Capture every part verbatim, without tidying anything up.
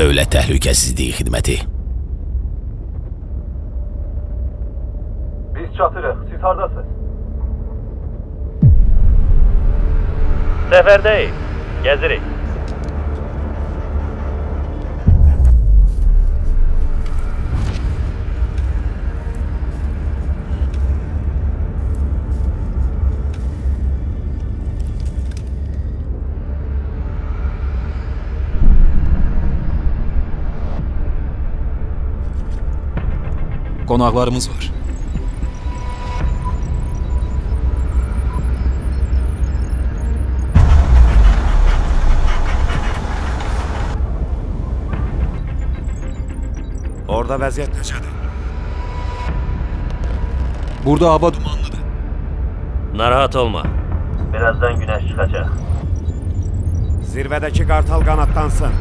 Dövlət Təhlükəsizliyi Xidməti. Biz çatırıq, siz haradasınız? Səfərdəyik, gəzirik. Qonaqlarımız var. Orada vəziyyət necədir? Burada hava dumanlıdır. Narahat olma. Birazdan güneş çıxacaq. Zirvədəki qartal qanaddansın.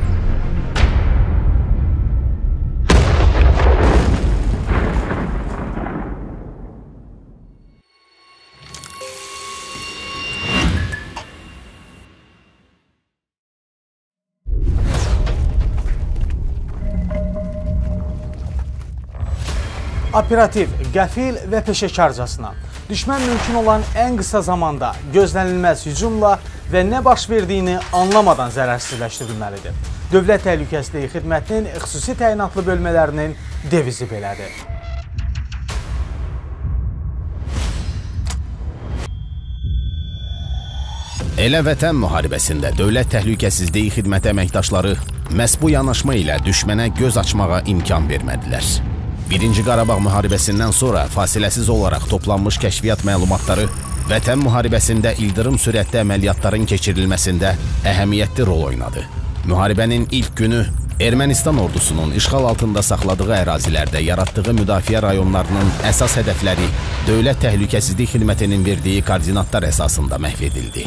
Operativ, qəfil və peşəkarcasına, düşmən mümkün olan ən qısa zamanda gözlənilməz hücumla və nə baş verdiyini anlamadan zərərsizləşdirilməlidir. Dövlət Təhlükəsizliyi Xidmətinin xüsusi təyinatlı bölmələrinin devizi belədir. Elə Vətən müharibəsində Dövlət Təhlükəsizliyi Xidməti əməkdaşları məhz bu yanaşma ilə düşmənə göz açmağa imkan vermədilər. Birinci Qarabağ müharibəsindən sonra fasiləsiz olaraq toplanmış kəşfiyyat məlumatları Vətən müharibəsində ildırım sürətli əməliyyatların keçirilməsində əhəmiyyətli rol oynadı. Müharibənin ilk günü Ermənistan ordusunun işğal altında saxladığı ərazilərdə yaratdığı müdafiə rayonlarının əsas hədəfləri Dövlət Təhlükəsizlik Xidmətinin verdiyi koordinatlar əsasında məhv edildi.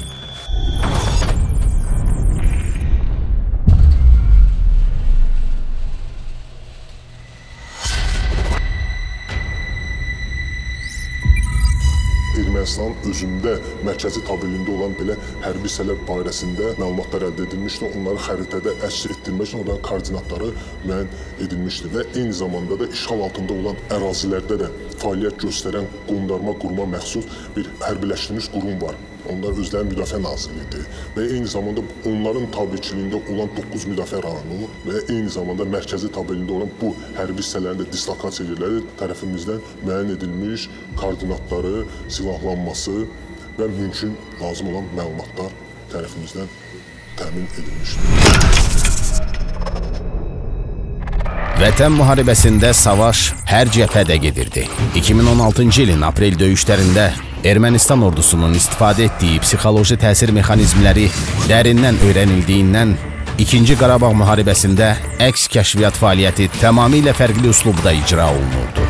Ermənistan özündə mərkəzi tabeliyində olan belə hərbi hissələr barəsində məlumatlar əldə edilmişdir. Onları xəritədə əks etdirmək üçün onların koordinatları müəyyən edilmişdir və eyni zamanda da işğal altında olan ərazilərdə də fəaliyyət göstərən qondarma quruma məxsus bir hərbiləşdirilmiş qurum var. Onlar özləri Müdafiə Nazirliyidir və eyni zamanda onların tabiçiliyində olan doqquz müdafiə rayonu və eyni zamanda mərkəzi tabeliyində olan bu hərbi hissələrin də dislokasiya yerləri tərəfimizdən müəyyən edilmiş koordinatları, silahlanması və mümkün lazım olan məlumatlar tərəfimizdən təmin edilmişdir. Vətən müharibəsində savaş hər cəbhədə gedirdi. iki min on altıncı ilin aprel döyüşlərində Ermənistan ordusunun istifadə etdiyi psixoloji təsir mexanizmləri dərindən öyrənildiyindən İkinci Qarabağ müharibəsində əks kəşfiyyat fəaliyyəti tamamilə fərqli üslubda icra olunurdu.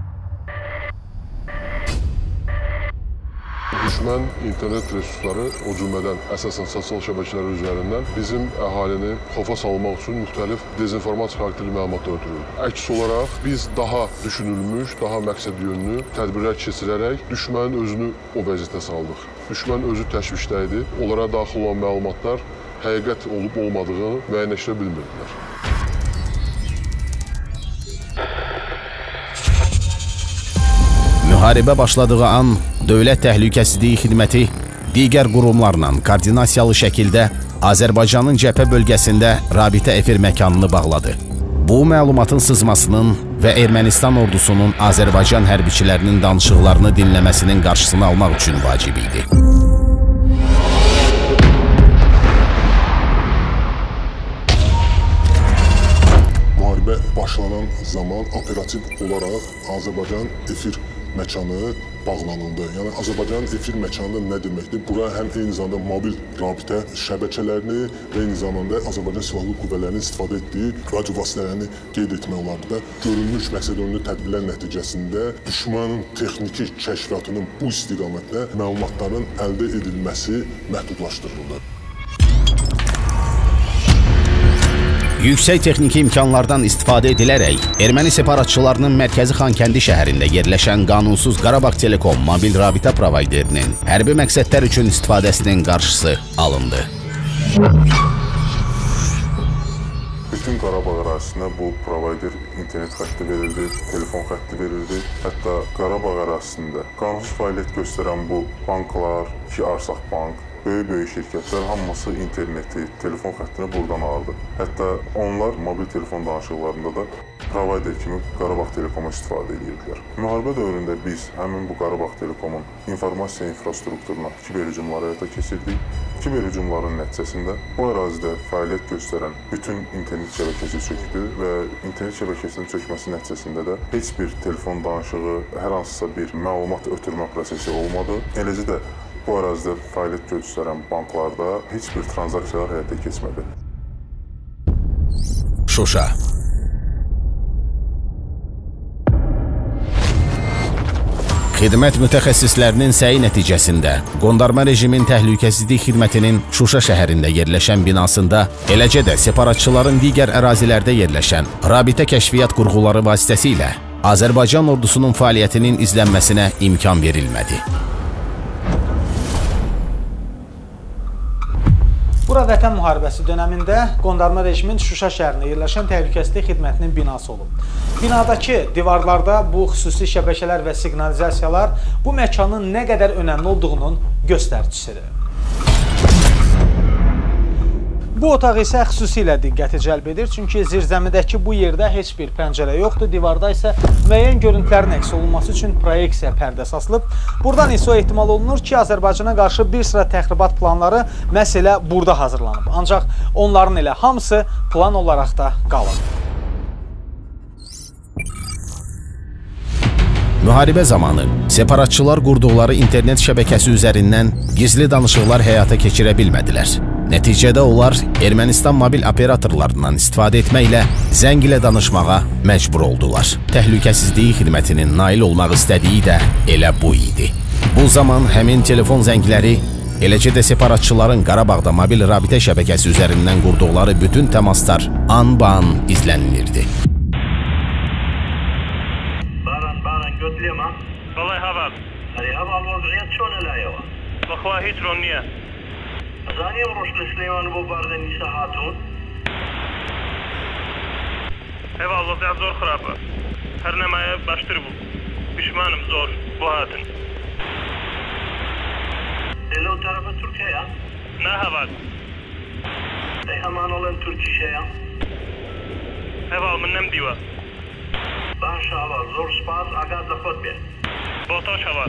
Düşmən internet resursları, o cümlədən əsasən sosial şəbəkələr üzərindən bizim əhalini xofa salmaq üçün müxtəlif dezinformasiya xarakterli məlumatlar ötürür. Əks olaraq biz daha düşünülmüş, daha məqsədyönlü tədbirlər keçirərək düşmənin özünü o vəziyyətə saldıq. Düşmən özü təşvişdə idi, onlara daxil olan məlumatlar həqiqət olub-olmadığını müəyyənləşdirə bilmirdilər. Müharibə başladığı an Dövlət Təhlükəsizliyi Xidməti digər qurumlarla koordinasiyalı şəkildə Azərbaycanın cəbhə bölgəsində rabitə efir məkanını bağladı. Bu məlumatın sızmasının və Ermənistan ordusunun Azərbaycan hərbiçilərinin danışıqlarını dinləməsinin qarşısını almaq üçün vacib idi. Müharibə başlanan zaman operativ olaraq Azərbaycan efir məkanı bağlanıldı. Yəni Azərbaycanın efir məkanı nə deməkdir? Bura həm eyni zamanda mobil rabitə şəbəkələrini və eyni zamanda Azərbaycan Silahlı Qüvvələrinin istifadə etdiyi radio vasitələrini qeyd etmək olardı və görülmüş məqsədyönlü tədbirlər nəticəsində düşmənin texniki kəşfiyyatının bu istiqamətdə məlumatların əldə edilməsi məhdudlaşdırıldı. Yüksək texniki imkanlardan istifadə edilərək erməni separatçılarının mərkəzi Xankəndi şəhərində yerləşən qanunsuz Qarabağ Telekom mobil rabitə provayderinin hərbi məqsədlər üçün istifadəsinin qarşısı alındı. bütün Qarabağ ərazisinə bu provayder internet xətti verildi, telefon xətti verildi. Hətta Qarabağ ərazisində qanunsuz fəaliyyət göstərən bu banklar, ki Arsaq Bank, böyük-böyük şirkətlər hamısı interneti, telefon xəttini buradan aldı. Hətta onlar mobil telefon danışıqlarında da provayder kimi Qarabağ Telekomu istifadə edirdilər. Müharibə dövründə biz həmin bu Qarabağ Telekomun informasiya infrastrukturuna kiber hücumları həyata keçirdik. Kiber hücumların nəticəsində bu ərazidə fəaliyyət göstərən bütün internet şəbəkəsi çökdü və internet şəbəkəsinin çökməsi nəticəsində də heç bir telefon danışığı, hər hansısa bir məlumat ötürmə prosesi olmadı. Eləcə də bu ərazidə fəaliyyət göstərən banklarda heç bir transaksiyalar həyata keçmədi. Şuşa. Xidmət mütəxəssislərinin səyi nəticəsində qondarma rejimin təhlükəsizlik xidmətinin Şuşa şəhərində yerləşən binasında, eləcə də separatçıların digər ərazilərdə yerləşən rabitə kəşfiyyat qurğuları vasitəsilə Azərbaycan ordusunun fəaliyyətinin izlənməsinə imkan verilmədi. Bura Vətən müharibəsi dönəmində qondarma rejimin Şuşa şəhərində yerləşən təhlükəsizlik xidmətinin binası olub. Binadakı divarlarda bu xüsusi şəbəkələr və siqnalizasiyalar bu məkanın nə qədər önəmli olduğunun göstəricisidir. Bu otaq isə xüsusilə diqqəti cəlb edir, çünki zirzəmidəki bu yerdə heç bir pəncərə yoxdur, divarda isə müəyyən görüntülərin əks olunması üçün proyeksiya pərdəsi asılıb. Buradan isə o ehtimal olunur ki, Azərbaycana qarşı bir sıra təxribat planları məhz elə burada hazırlanıb. Ancaq onların elə hamısı plan olaraq da qalır. Müharibə zamanı separatçılar qurduqları internet şəbəkəsi üzərindən gizli danışıqlar həyata keçirə bilmədilər. Nəticədə onlar Ermənistan mobil operatorlarından istifadə etməklə zəng ilə danışmağa məcbur oldular. Təhlükəsizlik xidmətinin nail olmaq istədiyi də elə bu idi. Bu zaman həmin telefon zəngləri, eləcə də separatçıların Qarabağda mobil rabitə şəbəkəsi üzərindən qurduqları bütün təmaslar an-ban izlənilirdi. لما؟ والله هبل هذه هبل الوضعيات شلون الايوه؟ اخوة هيك رونية ثاني بروش لسليمان بو باردن يساعدون ايوه الوضع زور خرابة هرنا ما باشتر بو بشمانم زور بو هاتن لو طرف تركيا؟ نه هبل اي امان الله تركي شيء ايوه من نم ديوه Maşallah, zor spas, ağaz da fot bir. Botoş hava.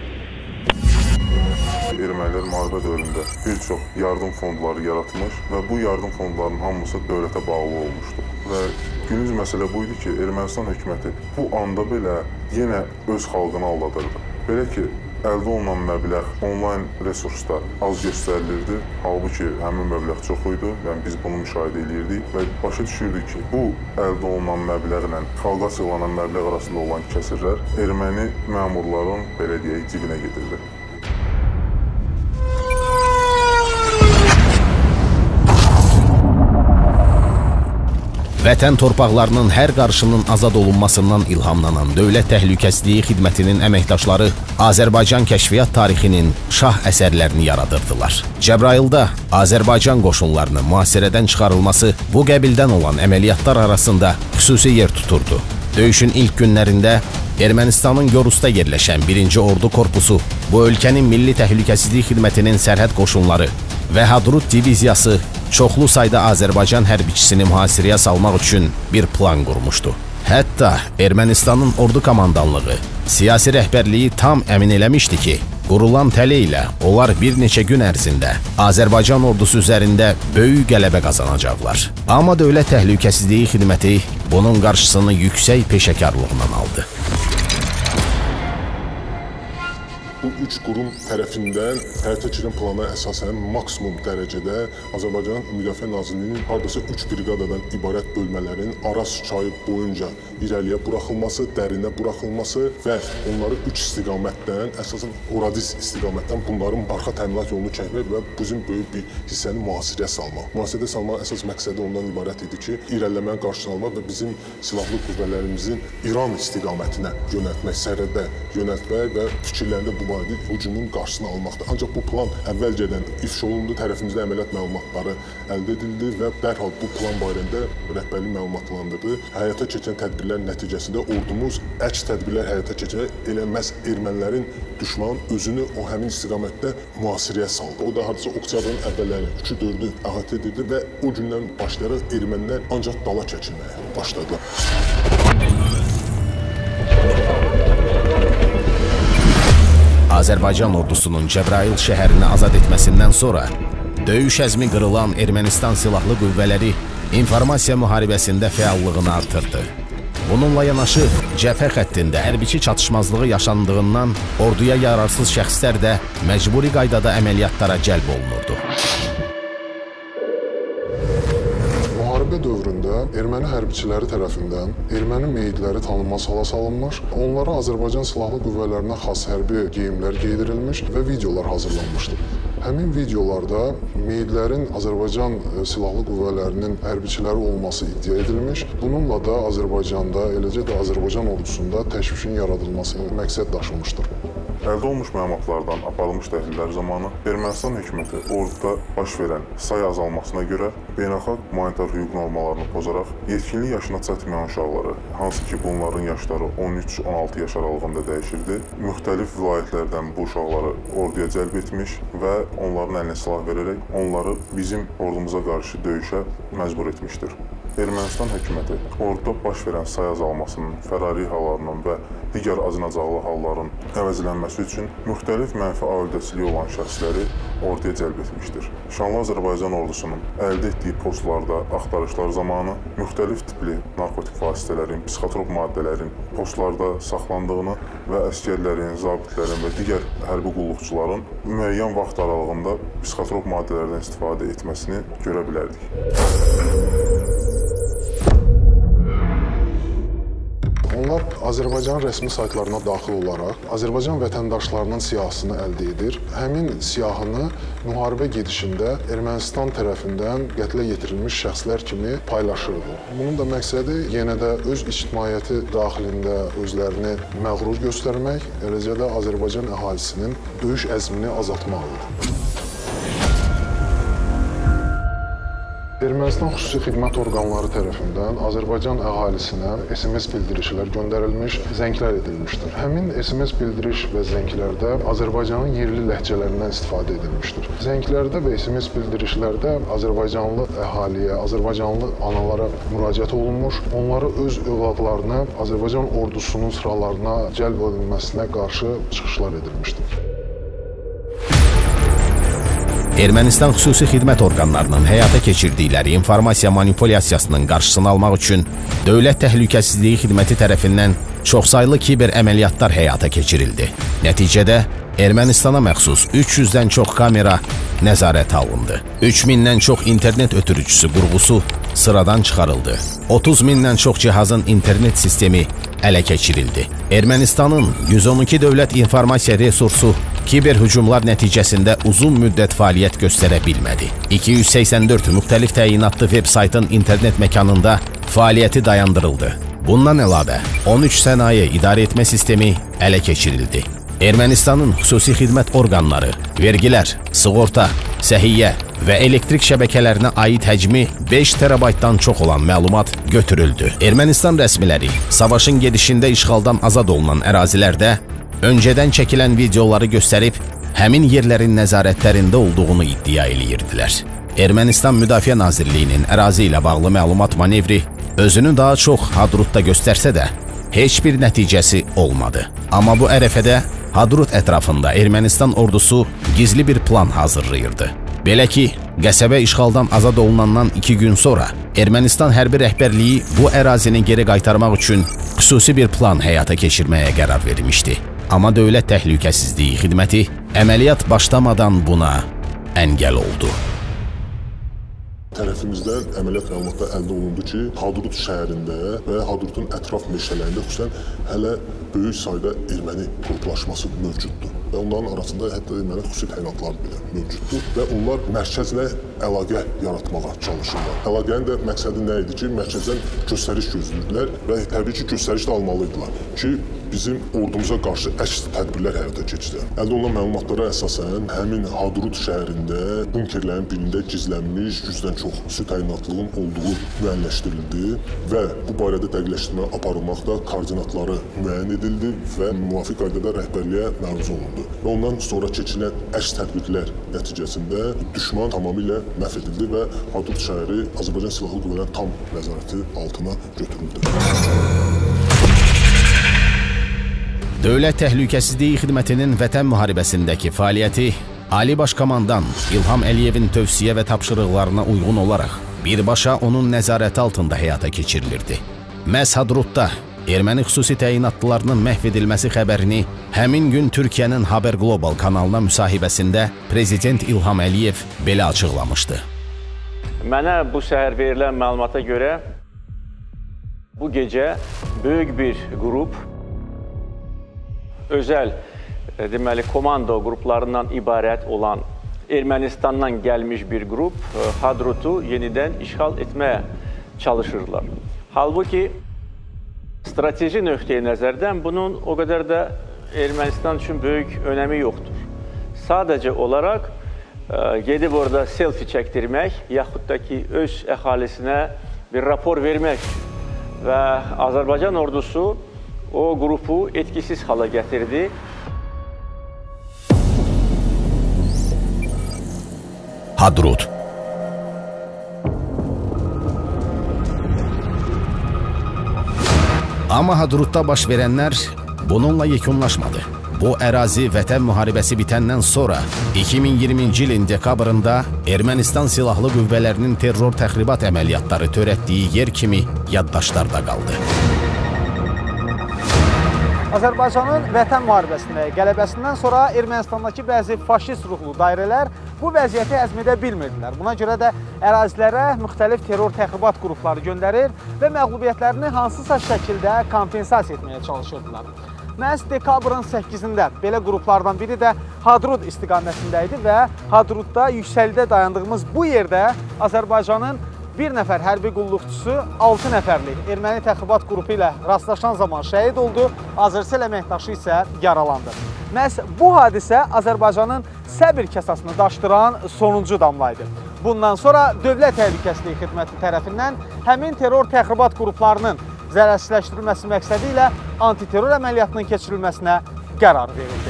Ermənilər müharibə dövründə bir çox yardım fondları yaratmış və bu yardım fondlarının hamısı dövlətə bağlı olmuşdu. Və günüz məsələ bu idi ki, Ermənistan hökuməti bu anda belə yenə öz xalqını aldadırdı. Belə ki, əldə olunan məbləğ onlayn resursda az göstərilirdi. Halbuki həmin məbləğ çox idi. Yəni biz bunu müşahidə edirdik və başa düşürdük ki, bu əldə olunan məbləğlə xalqa sığlanan məbləğ arasında olan kəsirlər erməni məmurların, belə deyək, cibinə gedirdi. Vətən torpaqlarının hər qarşının azad olunmasından ilhamlanan Dövlət Təhlükəsizliyi Xidmətinin əməkdaşları Azərbaycan kəşfiyyat tarixinin şah əsərlərini yaradırdılar. Cəbrayılda Azərbaycan qoşunlarının mühasirədən çıxarılması bu qəbildən olan əməliyyatlar arasında xüsusi yer tuturdu. Döyüşün ilk günlərində Ermənistanın Yorusda yerləşən birinci Ordu Korpusu, bu ölkənin Milli Təhlükəsizlik Xidmətinin sərhəd qoşunları və Hadrut diviziyası çoxlu sayda Azərbaycan hərbiçisini mühasirəyə salmaq üçün bir plan qurmuşdu. Hətta Ermənistanın ordu komandanlığı, siyasi rəhbərliyi tam əmin eləmişdi ki, qurulan tələ ilə onlar bir neçə gün ərzində Azərbaycan ordusu üzərində böyük qələbə qazanacaqlar. Amma Dövlət Təhlükəsizliyi Xidməti bunun qarşısını yüksək peşəkarlıqla aldı. Bu üç qurum tərəfindən həyata keçirilən plana əsasən maksimum dərəcədə Azərbaycan Müdafiə Nazirliyinin hardasa üç briqadadan ibarət bölmələrin Araz çayı boyunca irəliyə buraxılması, dərinə buraxılması və onları üç istiqamətdən, əsasən Horadiz istiqamətdən bunların arxa təminat yolunu çəkmək və bizim böyük bir hissəni mühasirəyə salmaq. Mühasirəyə salmaq əsas məqsədi ondan ibarət idi ki, irəliləmənin qarşısını almaq və bizim silahlı qüvvələrimizin İran istiqamətinə yönəltmək, sərhədə yönəltmək və fikirlərində bu idi, hücumun qarşısını almaqdır. Ancaq bu plan əvvəlcədən ifşa olundu, tərəfimizdə əməliyyat məlumatları əldə edildi və dərhal bu plan barədə rəhbərlik məlumatlandırdı. Həyata keçən tədbirlər nəticəsində ordumuz əks tədbirlər həyata keçirək, elə məhz ermənilərin düşmanın özünü o həmin istiqamətdə mühasirəyə saldı. O da hardasa oktyabrın əvvəlləri üçü dördü əhatə edildi və o gündən başlayaraq ermənilər ancaq dala çəkilməyə başladılar. Azərbaycan ordusunun Cəbrayıl şəhərini azad etməsindən sonra döyüş əzmi qırılan Ermənistan silahlı qüvvələri informasiya müharibəsində fəallığını artırdı. Bununla yanaşı, cəbhə xəttində hərbiçi çatışmazlığı yaşandığından orduya yararsız şəxslər də məcburi qaydada əməliyyatlara cəlb olunurdu. Müharibə dövründə erməni hərbiçiləri tərəfindən erməni meyidləri tanınmaz hala salınmış, onlara Azərbaycan silahlı qüvvələrinə xas hərbi geyimlər geydirilmiş və videolar hazırlanmışdır. Həmin videolarda meyidlərin Azərbaycan silahlı qüvvələrinin hərbiçiləri olması iddia edilmiş. Bununla da Azərbaycanda, eləcə də Azərbaycan ordusunda təşvişin yaradılması məqsəd daşımışdır. Əldə olmuş məlumatlardan aparılmış təhlillər zamanı Ermənistan hökuməti orduda baş verən say azalmasına görə beynəlxalq humanitar hüquq normalarını pozaraq yetkinlik yaşına çatmayan uşaqları, hansı ki bunların yaşları on üç on altı yaş aralığında dəyişirdi, müxtəlif vilayətlərdən bu uşaqları orduya cəlb etmiş və onların əlinə silah verərək onları bizim ordumuza qarşı döyüşə məcbur etmişdir. Ermənistan hökuməti orduda baş verən say azalmasının, fərari hallarının və digər acınacaqlı halların əvəzlənməsi üçün müxtəlif mənfi aidəçiliyi olan şəxsləri orduya cəlb etmişdir. Şanlı Azərbaycan ordusunun əldə etdiyi postlarda axtarışlar zamanı müxtəlif tipli narkotik vasitələrin, psixotrop maddələrin postlarda saxlandığını və əsgərlərin, zabitlərin və digər hərbi qulluqçuların müəyyən vaxt aralığında psixotrop maddələrdən istifadə etməsini görə bilərdik. Onlar Azərbaycan rəsmi saytlarına daxil olaraq Azərbaycan vətəndaşlarının siyahısını əldə edir. Həmin siyahını müharibə gedişində Ermənistan tərəfindən qətlə yetirilmiş şəxslər kimi paylaşırdı. Bunun da məqsədi yenə də öz ictimaiyyəti daxilində özlərini məğrur göstərmək, eləcə də Azərbaycan əhalisinin döyüş əzmini azaltmaq idi. Ermənistan xüsusi xidmət orqanları tərəfindən Azərbaycan əhalisinə S M S bildirişlər göndərilmiş, zənglər edilmişdir. Həmin S M S bildiriş və zənglərdə Azərbaycanın yerli ləhcələrindən istifadə edilmişdir. Zənglərdə və S M S bildirişlərdə Azərbaycanlı əhaliyə, Azərbaycanlı analara müraciət olunmuş, onları öz övladlarını Azərbaycan ordusunun sıralarına cəlb edilməsinə qarşı çıxışlar edilmişdir. Ermənistan xüsusi xidmət orqanlarının həyata keçirdikləri informasiya manipulyasiyasının qarşısını almaq üçün Dövlət Təhlükəsizliyi Xidməti tərəfindən çoxsaylı kiber əməliyyatlar həyata keçirildi. Nəticədə Ermənistana məxsus üç yüzdən çox kamera nəzarətə alındı. üç mindən çox internet ötürücüsü qurğusu sıradan çıxarıldı. otuz mindən çox cihazın internet sistemi ələ keçirildi. Ermənistanın yüz on iki dövlət informasiya resursu kiber hücumlar nəticəsində uzun müddət fəaliyyət göstərə bilmədi. iki yüz səksən dörd müxtəlif təyinatlı veb saytın internet məkanında fəaliyyəti dayandırıldı. Bundan əlavə on üç sənaye idarə etmə sistemi ələ keçirildi. Ermənistanın xüsusi xidmət orqanları, vergilər, sığorta, səhiyyə və elektrik şəbəkələrinə aid həcmi beş terabaytdan çox olan məlumat götürüldü. Ermənistan rəsmiləri savaşın gedişində işğaldan azad olunan ərazilərdə öncədən çəkilən videoları göstərib, həmin yerlərin nəzarətlərində olduğunu iddia edirdilər. Ermənistan Müdafiə Nazirliyinin ərazi ilə bağlı məlumat manevri özünü daha çox Hadrutda göstərsə də, heç bir nəticəsi olmadı. Amma bu ərəfədə Hadrut ətrafında Ermənistan ordusu gizli bir plan hazırlayırdı. Belə ki, qəsəbə işğaldan azad olunandan iki gün sonra Ermənistan hərbi rəhbərliyi bu ərazini geri qaytarmaq üçün xüsusi bir plan həyata keçirməyə qərar vermişdi. Amma Dövlət Təhlükəsizliyi Xidməti əməliyyat başlamadan buna əngəl oldu. Tərəfimizdən əməliyyat məlumatları əldə olundu ki, Hadrut şəhərində və Hadrutun ətraf meşələrində xüsusən hələ böyük sayda erməni qruplaşması mövcuddur. Və onların arasında hətta erməni xüsusi təyinatlar belə mövcuddur və onlar mərkəzlə əlaqə yaratmağa çalışırlar. Əlaqənin də məqsədi nə idi ki, mərkəzdən göstəriş gözləyirdilər və təbii ki, göstəriş də almalıydılar ki, bizim ordumuza qarşı əks tədbirlər həyata keçirdi. Əldə olunan məlumatlara əsasən həmin Hadrut şəhərində bunkerlərin birində gizlənmiş yüzdən çox su təyinatlığın olduğu müəyyənləşdirildi və bu barədə dəqiqləşdirmə aparılmaqda koordinatları müəyyən edildi və müvafiq qaydada rəhbərliyə məruz olundu. Və ondan sonra keçirilən əks tədbirlər nəticəsində düşman tamamilə məhv edildi və Hadrut şəhəri Azərbaycan Silahlı Qüvvələrinin tam nəzarəti altına götürüldü. Dövlət Təhlükəsizliyi Xidmətinin Vətən müharibəsindəki fəaliyyəti Ali Baş Komandan İlham Əliyevin tövsiyə və tapşırıqlarına uyğun olaraq birbaşa onun nəzarəti altında həyata keçirilirdi. Məhz Hadrutda erməni xüsusi təyinatlılarının məhv edilməsi xəbərini həmin gün Türkiyənin Haber Global kanalına müsahibəsində Prezident İlham Əliyev belə açıqlamışdı. Mənə bu səhər verilən məlumata görə bu gecə böyük bir qrup özəl deməli komando qruplarından ibarət olan Ermənistandan gəlmiş bir qrup Hadrutu yenidən işğal etməyə çalışırlar. Halbuki strateji nöqteyi nəzərdən bunun o qədər də Ermənistan üçün böyük önəmi yoxdur. Sadəcə olaraq gedib orada selfie çəkdirmək yaxud da ki öz əhalisinə bir rapor vermək və Azərbaycan ordusu o qrupu etkisiz hala gətirdi. Hadrut. Amma Hadrutda baş verənlər bununla yekunlaşmadı. Bu ərazi Vətən müharibəsi bitəndən sonra iki min iyirminci ilin dekabrında Ermənistan Silahlı Qüvvələrinin terror təxribat əməliyyatları törətdiyi yer kimi yaddaşlarda qaldı. Azərbaycanın Vətən müharibəsində qələbəsindən sonra Ermənistandakı bəzi faşist ruhlu dairələr bu vəziyyəti həzm edə bilmirdilər. Buna görə də ərazilərə müxtəlif terror təxribat qrupları göndərir və məğlubiyyətlərini hansısa şəkildə kompensasiya etməyə çalışırdılar. Məhz dekabrın səkkizində belə qruplardan biri də Hadrut istiqamətində idi və Hadrutda yüksəklidə dayandığımız bu yerdə Azərbaycanın bir nəfər hərbi qulluqçusu altı nəfərlik erməni təxribat qrupu ilə rastlaşan zaman şəhid oldu, Azərcəl əməkdaşı isə yaralandı. Məhz bu hadisə Azərbaycanın səbir kəsasını daşdıran sonuncu damla idi. Bundan sonra Dövlət Təhlükəsizliyi Xidməti tərəfindən həmin terror təxribat qruplarının zərərsizləşdirilməsi məqsədi ilə antiterror əməliyyatının keçirilməsinə qərar verildi.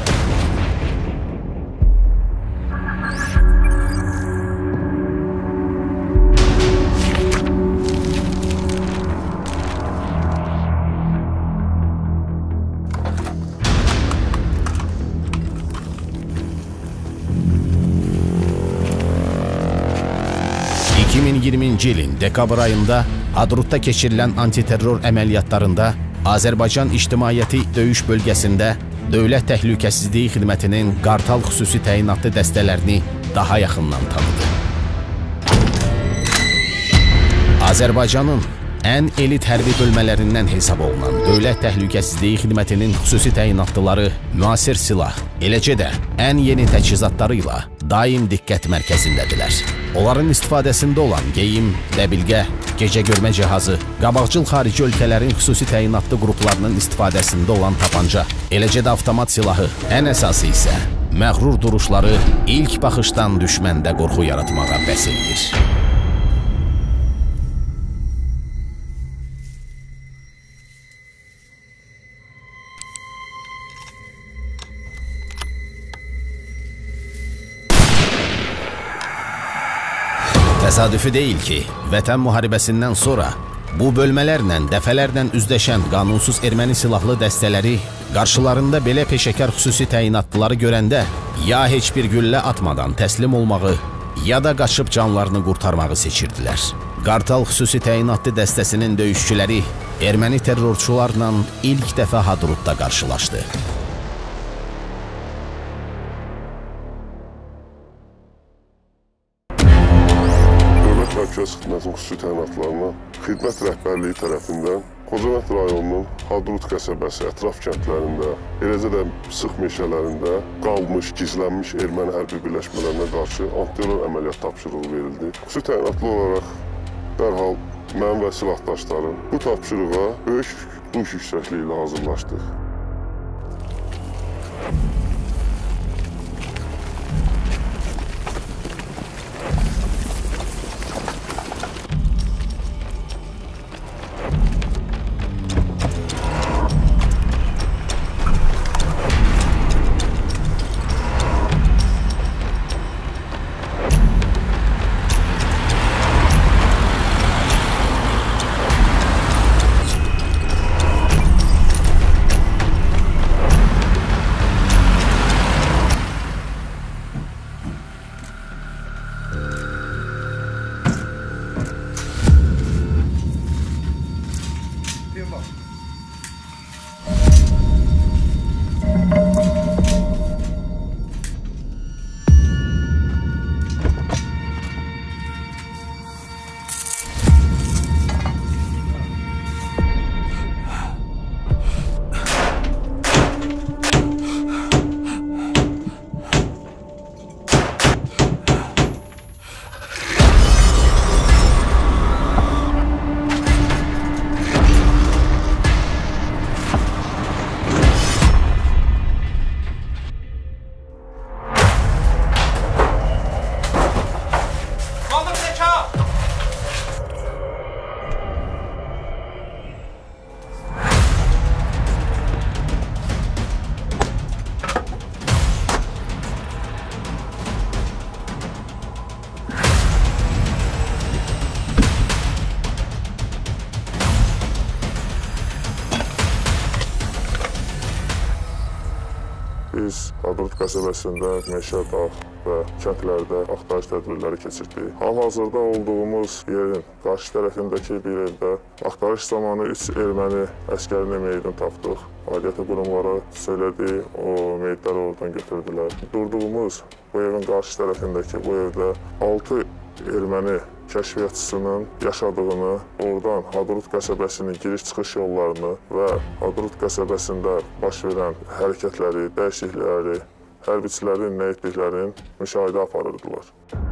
iki min iyirminci ilin dekabr ayında Hadrutda keçirilən antiterror əməliyyatlarında Azərbaycan ictimaiyyəti döyüş bölgəsində Dövlət Təhlükəsizliyi Xidmətinin Qartal xüsusi təyinatlı dəstələrini daha yaxından tanıdı. Azərbaycanın ən elit hərbi bölmələrindən hesab olunan Dövlət Təhlükəsizliyi Xidmətinin xüsusi təyinatlıları müasir silah, eləcə də ən yeni təchizatları ilə daim diqqət mərkəzindədirlər. Onların istifadəsində olan geyim, dəbilgə, gecə görmə cihazı, qabaqcıl xarici ölkələrin xüsusi təyinatlı qruplarının istifadəsində olan tapanca, eləcə də avtomat silahı, ən əsası isə məğrur duruşları ilk baxışdan düşməndə qorxu yaratmağa bəs edir. Təsadüfi deyil ki, Vətən müharibəsindən sonra bu bölmələrlə dəfələrlə üzləşən qanunsuz erməni silahlı dəstələri qarşılarında belə peşəkar xüsusi təyinatlıları görəndə ya heç bir güllə atmadan təslim olmağı, ya da qaçıb canlarını qurtarmağı seçirdilər. Qartal xüsusi təyinatlı dəstəsinin döyüşçüləri erməni terrorçularla ilk dəfə Hadrutda qarşılaşdı. Təhlükəsizlik Xidmətinin xüsusi təyinatlarına xidmət rəhbərliyi tərəfindən Xocavənd rayonunun Hadrut qəsəbəsi ətraf kəndlərində, eləcə də sıx meşələrində qalmış, gizlənmiş erməni hərbi birləşmələrinə qarşı antiterror əməliyyat tapşırığı verildi. Xüsusi təyinatlı olaraq dərhal mən və silahdaşlarım bu tapşırığa böyük ruh yüksəkliyi ilə hazırlaşdıq. Hadrut qəsəbəsində Meşə, Dağ və kəndlərdə axtarış tədbirləri keçirdik. Hal-hazırda olduğumuz yerin qarşı tərəfindəki bir evdə axtarış zamanı üç erməni əskərini meyidini tapdıq. Aidiyyatı qurumlara söylədi, o meyidləri oradan götürdülər. Durduğumuz bu evin qarşı tərəfindəki bu evdə altı erməni kəşfiyyatçısının yaşadığını, oradan Hadrut qəsəbəsinin giriş-çıxış yollarını və Hadrut qəsəbəsində baş verən hərəkətləri, dəyişiklikləri, hərbiçilərin nə etdiklərini müşahidə aparırdılar.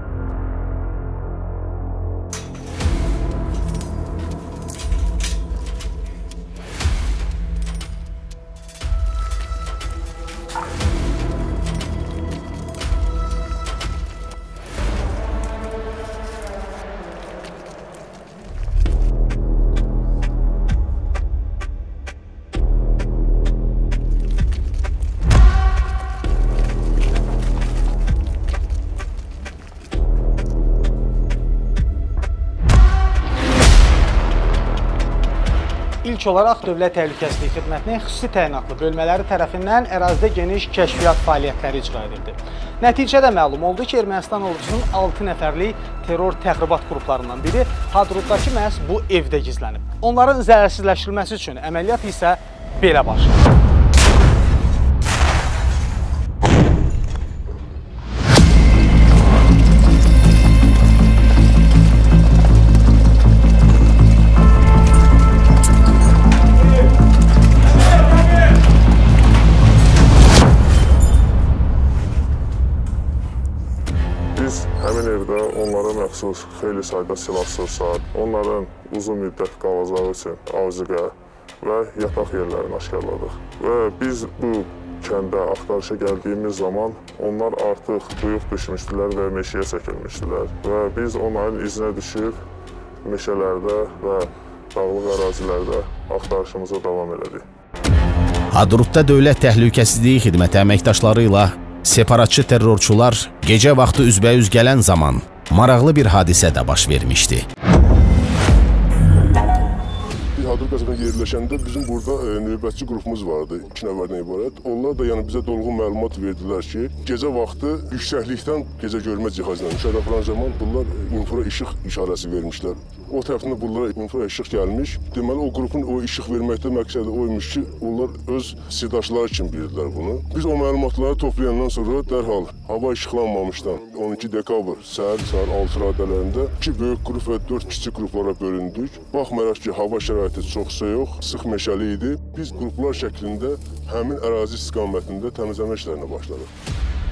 İlk olaraq Dövlət Təhlükəsizlik Xidmətinin xüsusi təyinatlı bölmələri tərəfindən ərazidə geniş kəşfiyyat fəaliyyətləri icra edildi. Nəticədə məlum oldu ki, Ermənistan ordusunun altı nəfərlik terror təxribat qruplarından biri Hadrutdakı məhz bu evdə gizlənib. Onların zərərsizləşdirilməsi üçün əməliyyat isə belə başladı. Həmin evdə onlara məxsus xeyli sayda silah-sursat, onların uzun müddət qalacağı üçün avcıqa və yataq yerlərini aşkarladıq. Və biz bu kəndə axtarışa gəldiyimiz zaman onlar artıq duyuq düşmüşdülər və meşəyə çəkilmişdilər. Və biz onların izinə düşüb meşələrdə və dağlıq ərazilərdə axtarışımıza davam elədik. Hadrutda Dövlət Təhlükəsizliyi Xidməti əməkdaşları ilə separatçı terrorçular gecə vaxtı üzbəyüz gələn zaman maraqlı bir hadisə də baş vermişdi. Hadrut qəsəbəsində yerləşəndə bizim burada e, növbətçi qrupumuz vardı, iki nəfərdən ibarət. Onlar da yəni bizə dolğun məlumat verdilər ki, gecə vaxtı yüksəklikdən gecə görmə cihazla müşahidə aparan zaman bunlar infra işıq işarəsi vermişlər. O tərəfində bunlara infra işıq gəlmiş. Deməli, o qrupun o işıq verməkdə məqsədi oymuş ki, onlar öz sirdaşları kimi bilirdilər bunu. Biz o məlumatları toplayandan sonra dərhal hava işıqlanmamışdan on iki dekabr səhər saat altı radələrində iki böyük qrup və dörd kiçik qruplara bölündük. Baxmayaraq ki, hava şəraiti çoxsa yox, sıx meşəli idi. Biz qruplar şəklində həmin ərazi istiqamətində təmizləmə işlərinə başladıq.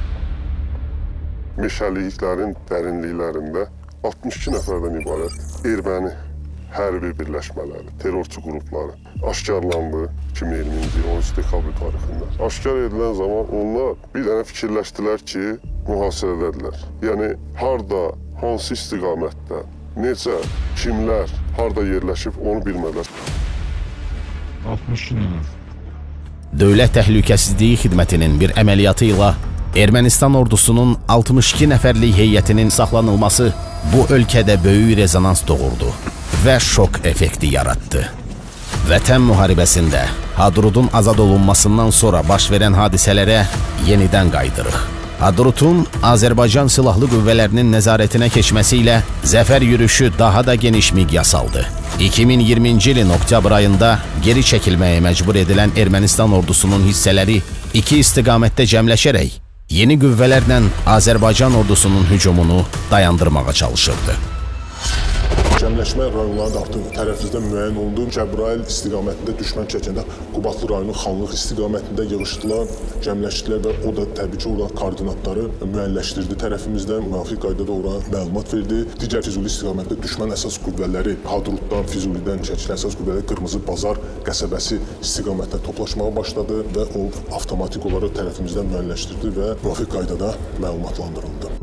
Meşəliklərin dərinliklərində altmış iki nəfərdən ibarət erməni hərbi birləşmələri, terrorçu qrupları aşkarlandı iki min iyirminci il on üç dekabr tarixində. Aşkar edilən zaman onlar bir dənə fikirləşdilər ki, mühasirədədirlər. Yəni, harda, hansı istiqamətdə, necə, kimlər, harda yerləşib, onu bilmədilər. altmış iki nəfər. Dövlət Təhlükəsizliyi Xidmətinin bir əməliyyatı ilə Ermənistan ordusunun altmış iki nəfərlik heyətinin saxlanılması bu ölkədə böyük rezonans doğurdu və şok effekti yaratdı. Vətən müharibəsində Hadrutun azad olunmasından sonra baş verən hadisələrə yenidən qaydırıq. Hadrutun Azərbaycan Silahlı Qüvvələrinin nəzarətinə keçməsi ilə zəfər yürüşü daha da geniş miqyas aldı. iki min iyirminci ilin oktyabr ayında geri çəkilməyə məcbur edilən Ermənistan ordusunun hissələri iki istiqamətdə cəmləşərək yeni qüvvələrlə Azərbaycan ordusunun hücumunu dayandırmağa çalışırdı. Cəmləşmə rayonlarında artıq tərəfimizdən müəyyən olundu. Cəbrayıl istiqamətində düşmən çəkəndə Qubadlı rayonu Xanlıq istiqamətində yığışdılar, cəmləşdilər və o da təbii ki, olaraq koordinatları müəyyənləşdirdi tərəfimizdən, müvafiq qaydada oraya məlumat verdi. Digər Füzuli istiqamətdə düşmən əsas qüvvələri Hadrutdan, Füzulidən çəkilən əsas qüvvələri Qırmızı Bazar qəsəbəsi istiqamətdə toplaşmağa başladı və o avtomatik olaraq tərəfimizdən müəyyənləşdirdi və müvafiq qaydada məlumatlandırıldı.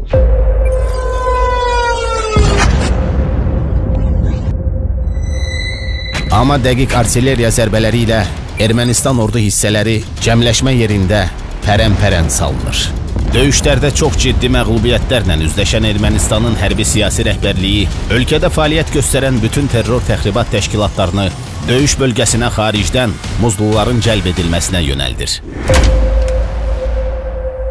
Amma dəqiq artilleriya zərbələri ilə Ermənistan ordu hissələri cəmləşmə yerində pərən-pərən salınır. Döyüşlərdə çox ciddi məğlubiyyətlərlə üzləşən Ermənistanın hərbi siyasi rəhbərliyi ölkədə fəaliyyət göstərən bütün terror təxribat təşkilatlarını döyüş bölgəsinə xaricdən muzluların cəlb edilməsinə yönəldir.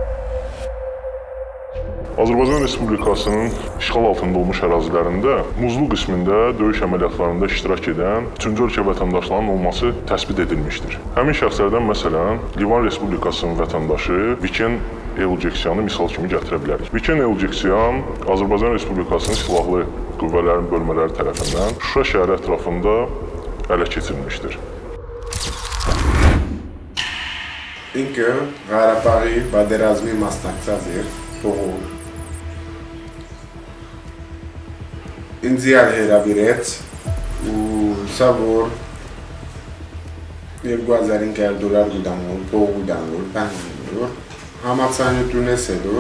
Azərbaycan Respublikasının işğal altında olmuş ərazilərində Muzlu qismində döyüş əməliyyatlarında iştirak edən üçüncü ölkə vətəndaşlarının olması təsbit edilmişdir. Həmin şəxslərdən məsələn Livan Respublikasının vətəndaşı Viken Eulceksiyanı misal kimi gətirə bilərik. Viken Eulceksiyan Azərbaycan Respublikasının silahlı qüvvələrin bölmələri tərəfindən Şuşa şəhəri ətrafında ələ keçirilmişdir. اینکه غرفقی و درازمی مستقصازیر توغول این زیاد هیرا بیرت و صبور یرگوازارین که دولار گودامول توغول دانول پنگول hamak saniyetüne sedu.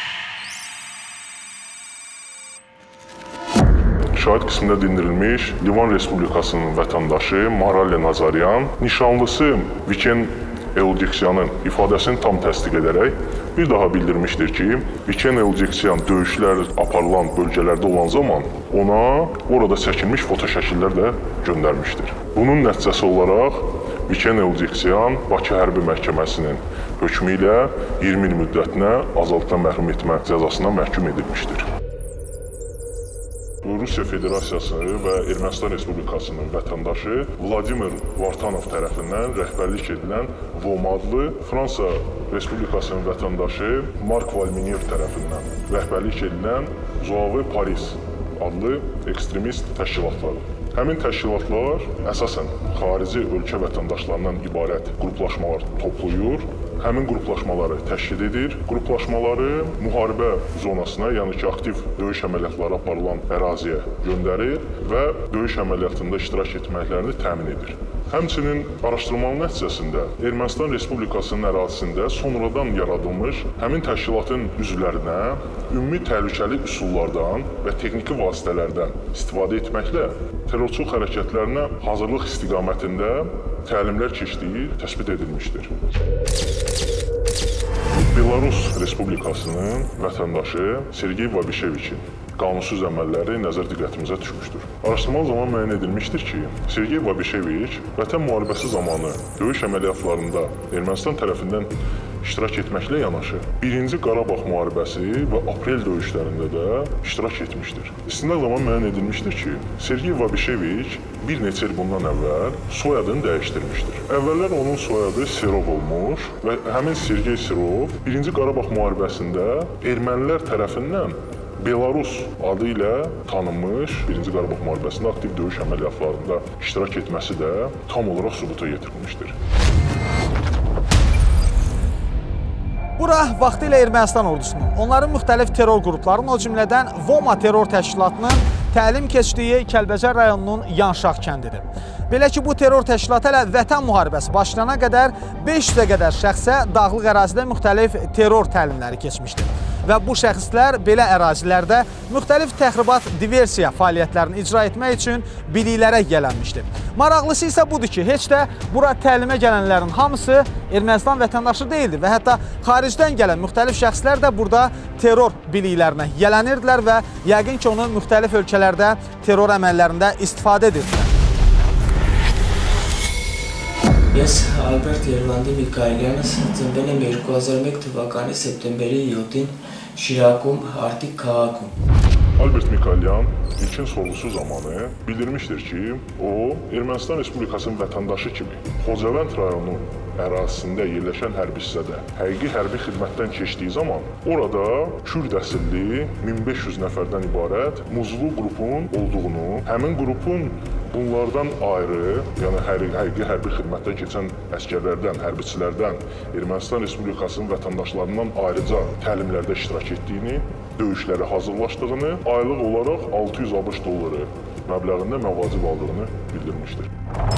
Şahid qismində dindirilmiş Livan Respublikasının vətəndaşı Maralya Nazaryan nişanlısı Viken Eulceksiyanın ifadəsini tam təsdiq edərək bir daha bildirmişdir ki, Viken Eulceksiyan döyüşlər aparılan bölgələrdə olan zaman ona orada çəkilmiş fotoşəkillər də göndərmişdir. Bunun nəticəsi olaraq Viken Eulceksiyan Bakı Hərbi Məhkəməsinin hökmü ilə iyirmi il müddətinə azadlıqdan məhrum etmə cəzasına məhkum edilmişdir. Rusiya Federasiyası və Ermənistan Respublikasının vətəndaşı Vladimir Vartanov tərəfindən rəhbərlik edilən VOM adlı, Fransa Respublikasının vətəndaşı Mark Valminier tərəfindən rəhbərlik edilən Zoavi Paris adlı ekstremist təşkilatları. Həmin təşkilatlar əsasən xarici ölkə vətəndaşlarından ibarət qruplaşmalar toplayır, həmin qruplaşmaları təşkil edir, qruplaşmaları müharibə zonasına, yəni ki, aktiv döyüş əməliyyatları aparılan əraziyə göndərir və döyüş əməliyyatında iştirak etməklərini təmin edir. Həmçinin araşdırmanın nəticəsində Ermənistan Respublikasının ərazisində sonradan yaradılmış həmin təşkilatın üzvlərinə ümumi təhlükəli üsullardan və texniki vasitələrdən istifadə etməklə terrorçuluq hərəkətlərinə hazırlıq istiqamətində təlimlər keçdiyi təsbit edilmişdir. Belarus Respublikasının vətəndaşı Sergey Babişeviçin qanunsuz əməlləri nəzər diqqətimizə düşmüşdür. Araşdırmalı zaman müəyyən edilmişdir ki, Sergey Babişeviç vətən müharibəsi zamanı döyüş əməliyyatlarında Ermənistan tərəfindən iştirak etməklə yanaşı, birinci Qarabağ müharibəsi və aprel döyüşlərində də iştirak etmişdir. İstinaq zaman müəyyən edilmişdir ki, Sergey Babişeviç bir neçə il bundan əvvəl soyadını dəyişdirmişdir. Əvvəllər onun soyadı Serov olmuş və həmin Sergey Serov birinci Qarabağ müharibəsində ermənilər tərəfindən Belarus adı ilə tanınmış, birinci Qarabağ müharibəsində aktiv döyüş əməliyyatlarında iştirak etməsi də tam olaraq sübuta yetirilmişdir. Bura vaxtilə Ermənistan ordusunun, onların müxtəlif terror qruplarının, o cümlədən VOMA terror təşkilatının təlim keçdiyi Kəlbəcər rayonunun Yanşaq kəndidir. Belə ki, bu terror təşkilatı hələ vətən müharibəsi başlayana qədər beş yüzə qədər şəxsə dağlıq ərazidə müxtəlif terror təlimləri keçmişdir. Və bu şəxslər belə ərazilərdə müxtəlif təxribat, diversiya fəaliyyətlərini icra etmək üçün biliklərə gələnmişdir. Maraqlısı isə budur ki, heç də bura təlimə gələnlərin hamısı Ermənistan vətəndaşı deyildi və hətta xaricdən gələn müxtəlif şəxslər də burada terror biliklərinə yələnirdilər və yəqin ki, onu müxtəlif ölkələrdə terror əməllərində istifadə edirdilər. Ես Ալբերտ Երվանդի Միքայելյանս ծնվել եմ երկու հազար մեկ թվականի սեպտեմբերի յոթին Şirakum Artik քաղաքում. Albert Mikayelyan ilkin sorğusu zamanı bildirmişdir ki, o Ermənistan Respublikasının vətəndaşı kimi Xocavənd rayonu ərazisində yerləşən hərbi hissədə həqiqi hərbi xidmətdən keçdiyi zaman orada Kürd əsilli min beş yüz nəfərdən ibarət Muzlu qrupun olduğunu, həmin qrupun bunlardan ayrı, yəni həqiqi hərbi xidmətdən keçən əskərlərdən, hərbiçilərdən Ermənistan Respublikasının vətəndaşlarından ayrıca təlimlərdə iştirak etdiyini, döyüşlərə hazırlaşdığını, aylıq olaraq altı yüz abş dolları məbləğində məvacib aldığını bildirmişdir.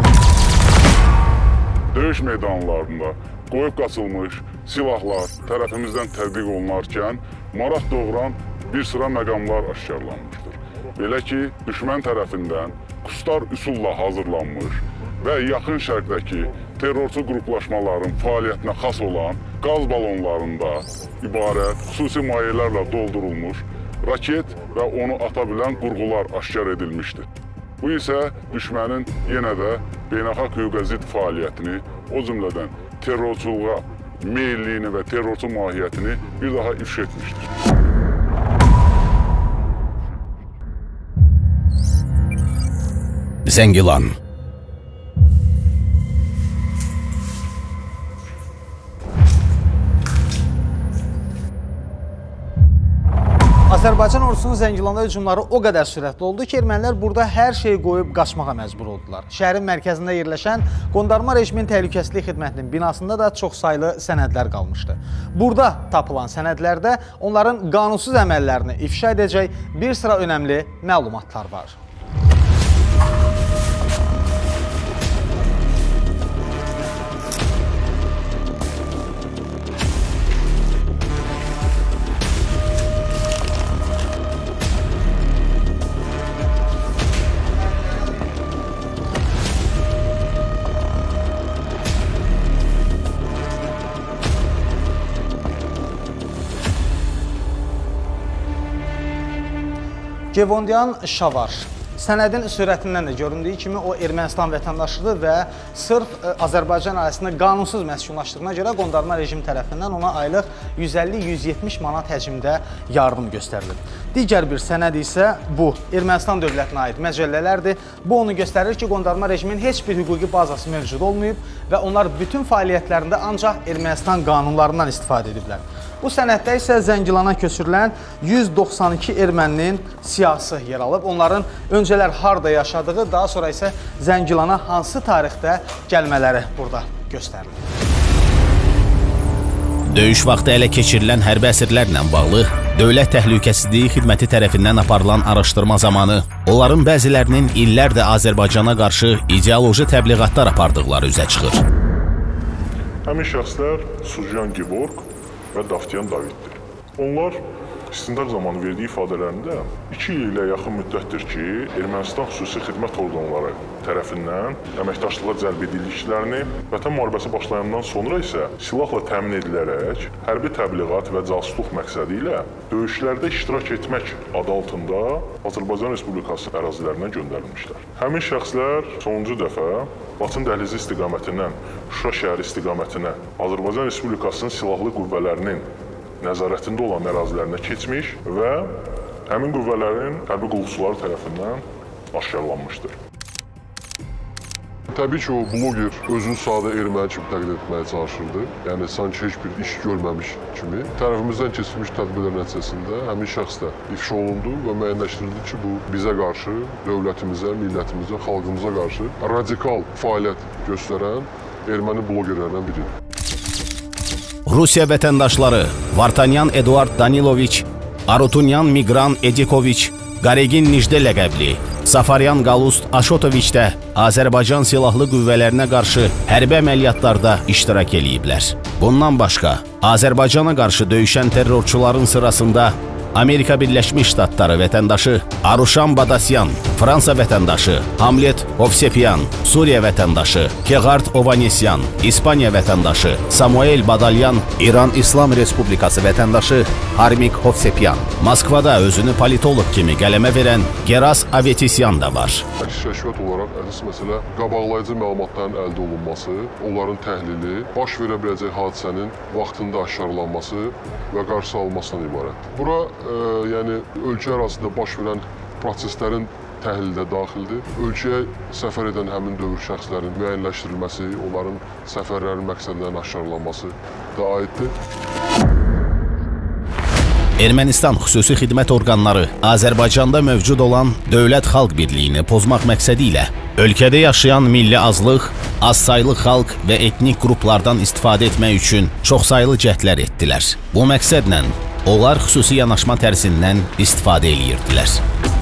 Döyüş meydanlarında qoyub qaçılmış silahlar tərəfimizdən tətbiq olunarkən maraq doğuran bir sıra məqamlar aşkarlanmışdır. Belə ki, düşmən tərəfindən qustar üsulla hazırlanmış və yaxın şərqdəki terrorçu qruplaşmaların fəaliyyətinə xas olan qaz balonlarında ibarət xüsusi mayelərlə doldurulmuş raket və onu ata bilən qurğular aşkar edilmişdir. Bu isə düşmənin yenə də beynəlxalq hüquqa zidd fəaliyyətini, o cümlədən terrorçuluğa meyilliyini və terrorçu mahiyyətini bir daha ifşa etmişdir. Zəngilan. Azərbaycan ordusunun Zəngilanda hücumları o qədər sürətli oldu ki, ermənilər burada hər şeyi qoyub qaçmağa məcbur oldular. Şəhərin mərkəzində yerləşən Qondarma Rejimin Təhlükəsizlik Xidmətinin binasında da çoxsaylı sənədlər qalmışdı. Burada tapılan sənədlərdə onların qanunsuz əməllərini ifşa edəcək bir sıra önəmli məlumatlar var. Gevondiyan Şavar. Sənədin sürətindən də göründüyü kimi o Ermənistan vətəndaşıdır və sırf Azərbaycan ailəsində qanunsuz məskunlaşdığına görə Qondarma rejim tərəfindən ona aylıq yüz əlli yüz yetmiş manat həcmdə yardım göstərilir. Digər bir sənəd isə bu, Ermənistan dövlətinə aid məcəllələrdir. Bu onu göstərir ki, Qondarma rejimin heç bir hüquqi bazası mövcud olmayıb və onlar bütün fəaliyyətlərində ancaq Ermənistan qanunlarından istifadə ediblər. Bu sənəddə isə Zəngilana köçürülən yüz doxsan iki erməninin siyahısı yer alıb. Onların öncələr harda yaşadığı, daha sonra isə Zəngilana hansı tarixdə gəlmələri burada göstərilir. Döyüş vaxtı ələ keçirilən hərbi əsirlərlə bağlı Dövlət Təhlükəsizliyi Xidməti tərəfindən aparılan araşdırma zamanı onların bəzilərinin illərdə Azərbaycana qarşı ideoloji təbliğatlar apardıqları üzə çıxır. Həmin şəxslər Suzyan Geborg və Daftiyan Daviddir. Onlar istintaq zamanı verdiyi ifadələrində iki ilə yaxın müddətdir ki, Ermənistan xüsusi xidmət orqanları tərəfindən əməkdaşlığa cəlb edildiklərini, Vətən müharibəsi başlayandan sonra isə silahla təmin edilərək hərbi təbliğat və casusluq məqsədi ilə döyüşlərdə iştirak etmək adı altında Azərbaycan Respublikası ərazilərinə göndərilmişlər. Həmin şəxslər sonuncu dəfə Laçın dəhlizi istiqamətindən Şuşa şəhəri istiqamətinə Azərbaycan Respublikasının silahlı qüvvələrinin nəzarətində olan ərazilərinə keçmiş və həmin qüvvələrin hərbi qulluqçuları tərəfindən aşkarlanmışdır. Təbii ki, o bloger özünü sadə erməni kimi təqdim etməyə çalışırdı. Yəni, sanki heç bir iş görməmiş kimi. Tərəfimizdən keçirilmiş tədbirlər nəticəsində həmin şəxs də ifşa olundu və müəyyənləşdirildi ki, bu bizə qarşı, dövlətimizə, millətimizə, xalqımıza qarşı radikal fəaliyyət göstərən erməni blogerlərdən biridir. Rusiya vətəndaşları Vartanyan Eduard Daniloviç, Arutunyan Migran Edikoviç, Qaregin Nijde ləqəbli, Safaryan Galust Aşotoviç də Azərbaycan silahlı qüvvələrinə qarşı hərbi əməliyyatlarda iştirak eləyiblər. Bundan başqa, Azərbaycana qarşı döyüşən terrorçuların sırasında Amerika Birləşmiş Ştatları vətəndaşı Aruşan Badasyan, Fransa vətəndaşı Hamlet Hovsepyan, Suriya vətəndaşı Keğart Ovanesyan, İspaniya vətəndaşı Samuel Badalyan, İran İslam Respublikası vətəndaşı Harmik Hovsepyan, Moskvada özünü politolog kimi qələmə verən Geras Avetisyan da var. Kəşfiyyat olaraq əsas məsələ qabaqlayıcı məlumatların əldə olunması, onların təhlili, baş verə biləcək hadisənin vaxtında aşkarlanması və qarşı alınmasından ibarətdir. Bura e, yəni ölkə ərazisində baş verən proseslərin təhlildə daxildir. Ölkəyə səfər edən həmin dövr şəxslərin müəyyənləşdirilməsi, onların səfərlərin məqsədlərinin aşkarlanması da aiddir. Ermənistan xüsusi xidmət orqanları Azərbaycanda mövcud olan Dövlət Xalq Birliyini pozmaq məqsədi ilə ölkədə yaşayan milli azlıq, azsaylı xalq və etnik qruplardan istifadə etmək üçün çoxsaylı cəhdlər etdilər. Bu məqsədlə onlar xüsusi yanaşma tərzindən istifadə edirdilər.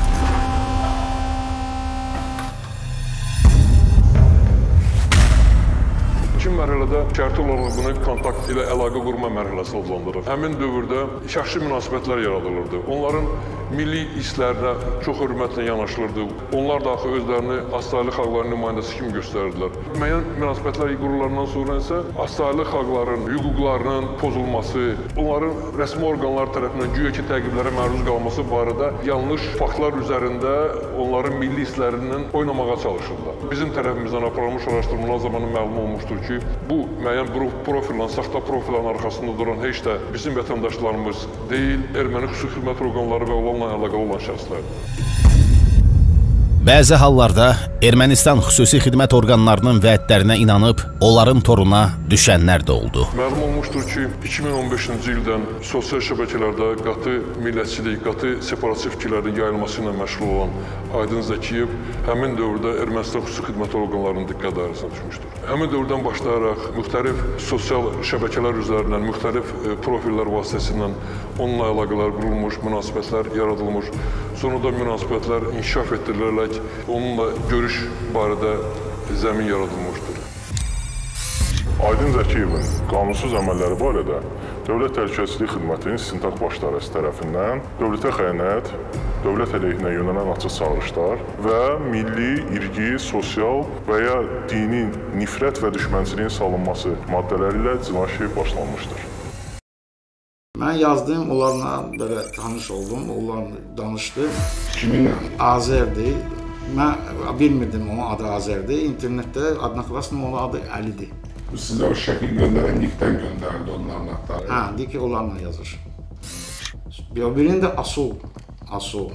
Mərhələdə şərti olaraq bunu kontakt ilə əlaqə qurma mərhələsi adlandırır. Həmin dövrdə şəxsi münasibətlər yaradılırdı. Onların milli hisslərinə çox hörmətlə yanaşılırdı. Onlar daxil özlərini azsaylı xalqların nümayəndəsi kimi göstərirdilər. Müəyyən münasibətlər qurulandan sonra isə azsaylı xalqların hüquqlarının pozulması, onların rəsmi orqanlar tərəfindən güya ki təqiblərə məruz qalması barədə yanlış faktlar üzərində onların milli hisslərindən oynamağa çalışırlar. Bizim tərəfimizdən aparılmış araşdırmalar zamanı məlum olmuşdur ki, bu müəyyən profillə, saxta profillərin arxasında duran heç də bizim vətəndaşlarımız deyil, erməni xüsusi xidmət orqanları və onlarla əlaqəli olan şəxslərdir. Bəzi hallarda Ermənistan xüsusi xidmət orqanlarının vədlərinə inanıb, onların toruna düşənlər də oldu. Məlum olmuşdur ki, iki min on beşinci ildən sosial şəbəkələrdə qatı millətçilik, qatı separatist fikirlərin yayılması ilə məşğul olan Aydın Zəkiyev həmin dövrdə Ermənistan xüsusi xidmət orqanlarının diqqət dairəsinə düşmüşdür. Həmin dövrdən başlayaraq müxtəlif sosial şəbəkələr üzərindən, müxtəlif profillər vasitəsilə onunla əlaqələr qurulmuş, münasibətlər yaradılmış, sonra da münasibətlər inkişaf etdirilərək onunla görüş barədə zəmin yaradılmışdır. Aydın Zəkiyevin qanunsuz əməlləri barədə Dövlət Təhlükəsizlik Xidmətinin istintaq baş idarəsi tərəfindən dövlətə xəyanət, dövlət əleyhinə yönələn açıq çağırışlar və milli, irqi, sosial və ya dini nifrət və düşmənçiliyin salınması məddələri ilə cinayət başlanmışdır. Mən yazdım, onlarla belə tanış oldum, onlarla danışdım. Kiminlə? Azərdir. Mən bilmirdim onun adı Azərdir. İnternetdə adnaqlasının onun adı Əlidir. Bu sizə o şəkil göndərən nikdən göndərdi onların adları. Hə, deyir ki, onlarla yazır. Birində Asul. Asul.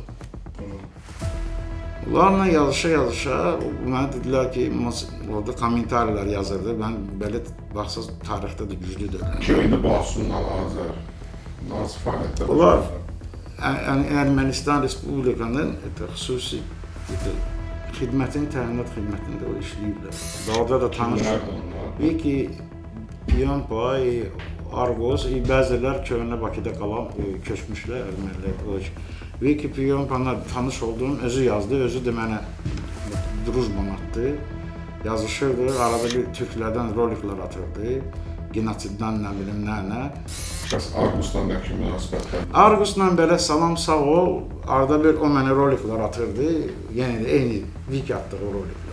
Onlarla yazışa-yazışa mənə dedilər ki, orada kommentarilər yazırdı. Mən belə baxsız tarixdə də güclüdür. Kimdir bu Asullar Azər? Nasıl fəaliyyətdə? Onlar Ermənistan Respublikanın xüsusi xidmətin, təminat xidmətində o işləyirlər. Orada da tanış. Bir ki, Piyonpa, Argos, bəzilər Köhnə Bakıda qalan köçmüşlər, ermənilər. Bir ki, Piyonpa'na tanış olduğum özü yazdı, özü də mənə drujman atdı. Yazışırdı, arada bir türklərdən roliklər atırdı. Genosiddən nə bilim, nə-nə. Bəs Argus'la nə ki münasibətlər? Argus'la belə salam, sağ ol. Arada bir o mənə roliklər atırdı. Yəni də eyni vik atdığı o roliklər.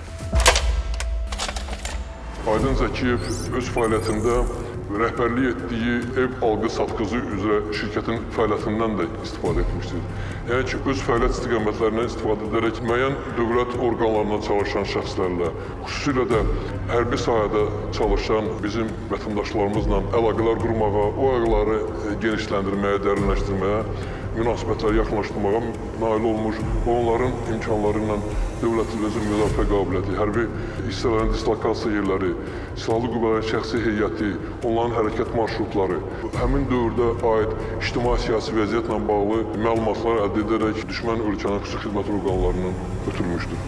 Aydın Zəkiyev öz fəaliyyətində rəhbərlik etdiyi ev alqı satqızı üzrə şirkətin fəaliyyətindən də istifadə etmişdir. Yəni ki, öz fəaliyyət istiqamətlərindən istifadə edərək müəyyən dövlət orqanlarına çalışan şəxslərlə, xüsusilə də hərbi sahədə çalışan bizim vətəndaşlarımızla əlaqələr qurmağa, o əlaqələri genişləndirməyə, dərinləşdirməyə, münasibətləri yaxınlaşdırmağa nail olmuş, onların imkanları ilə dövlətimizin müdafiə qabiliyyəti, hərbi hissələrin dislokasiya yerləri, silahlı qüvvələrin şəxsi heyəti, onların hərəkət marşrutları, həmin dövrdə aid ictimai-siyasi vəziyyətlə bağlı məlumatlar əldə edərək düşmən ölkənin xüsusi xidmət orqanlarının ötürmüşdür.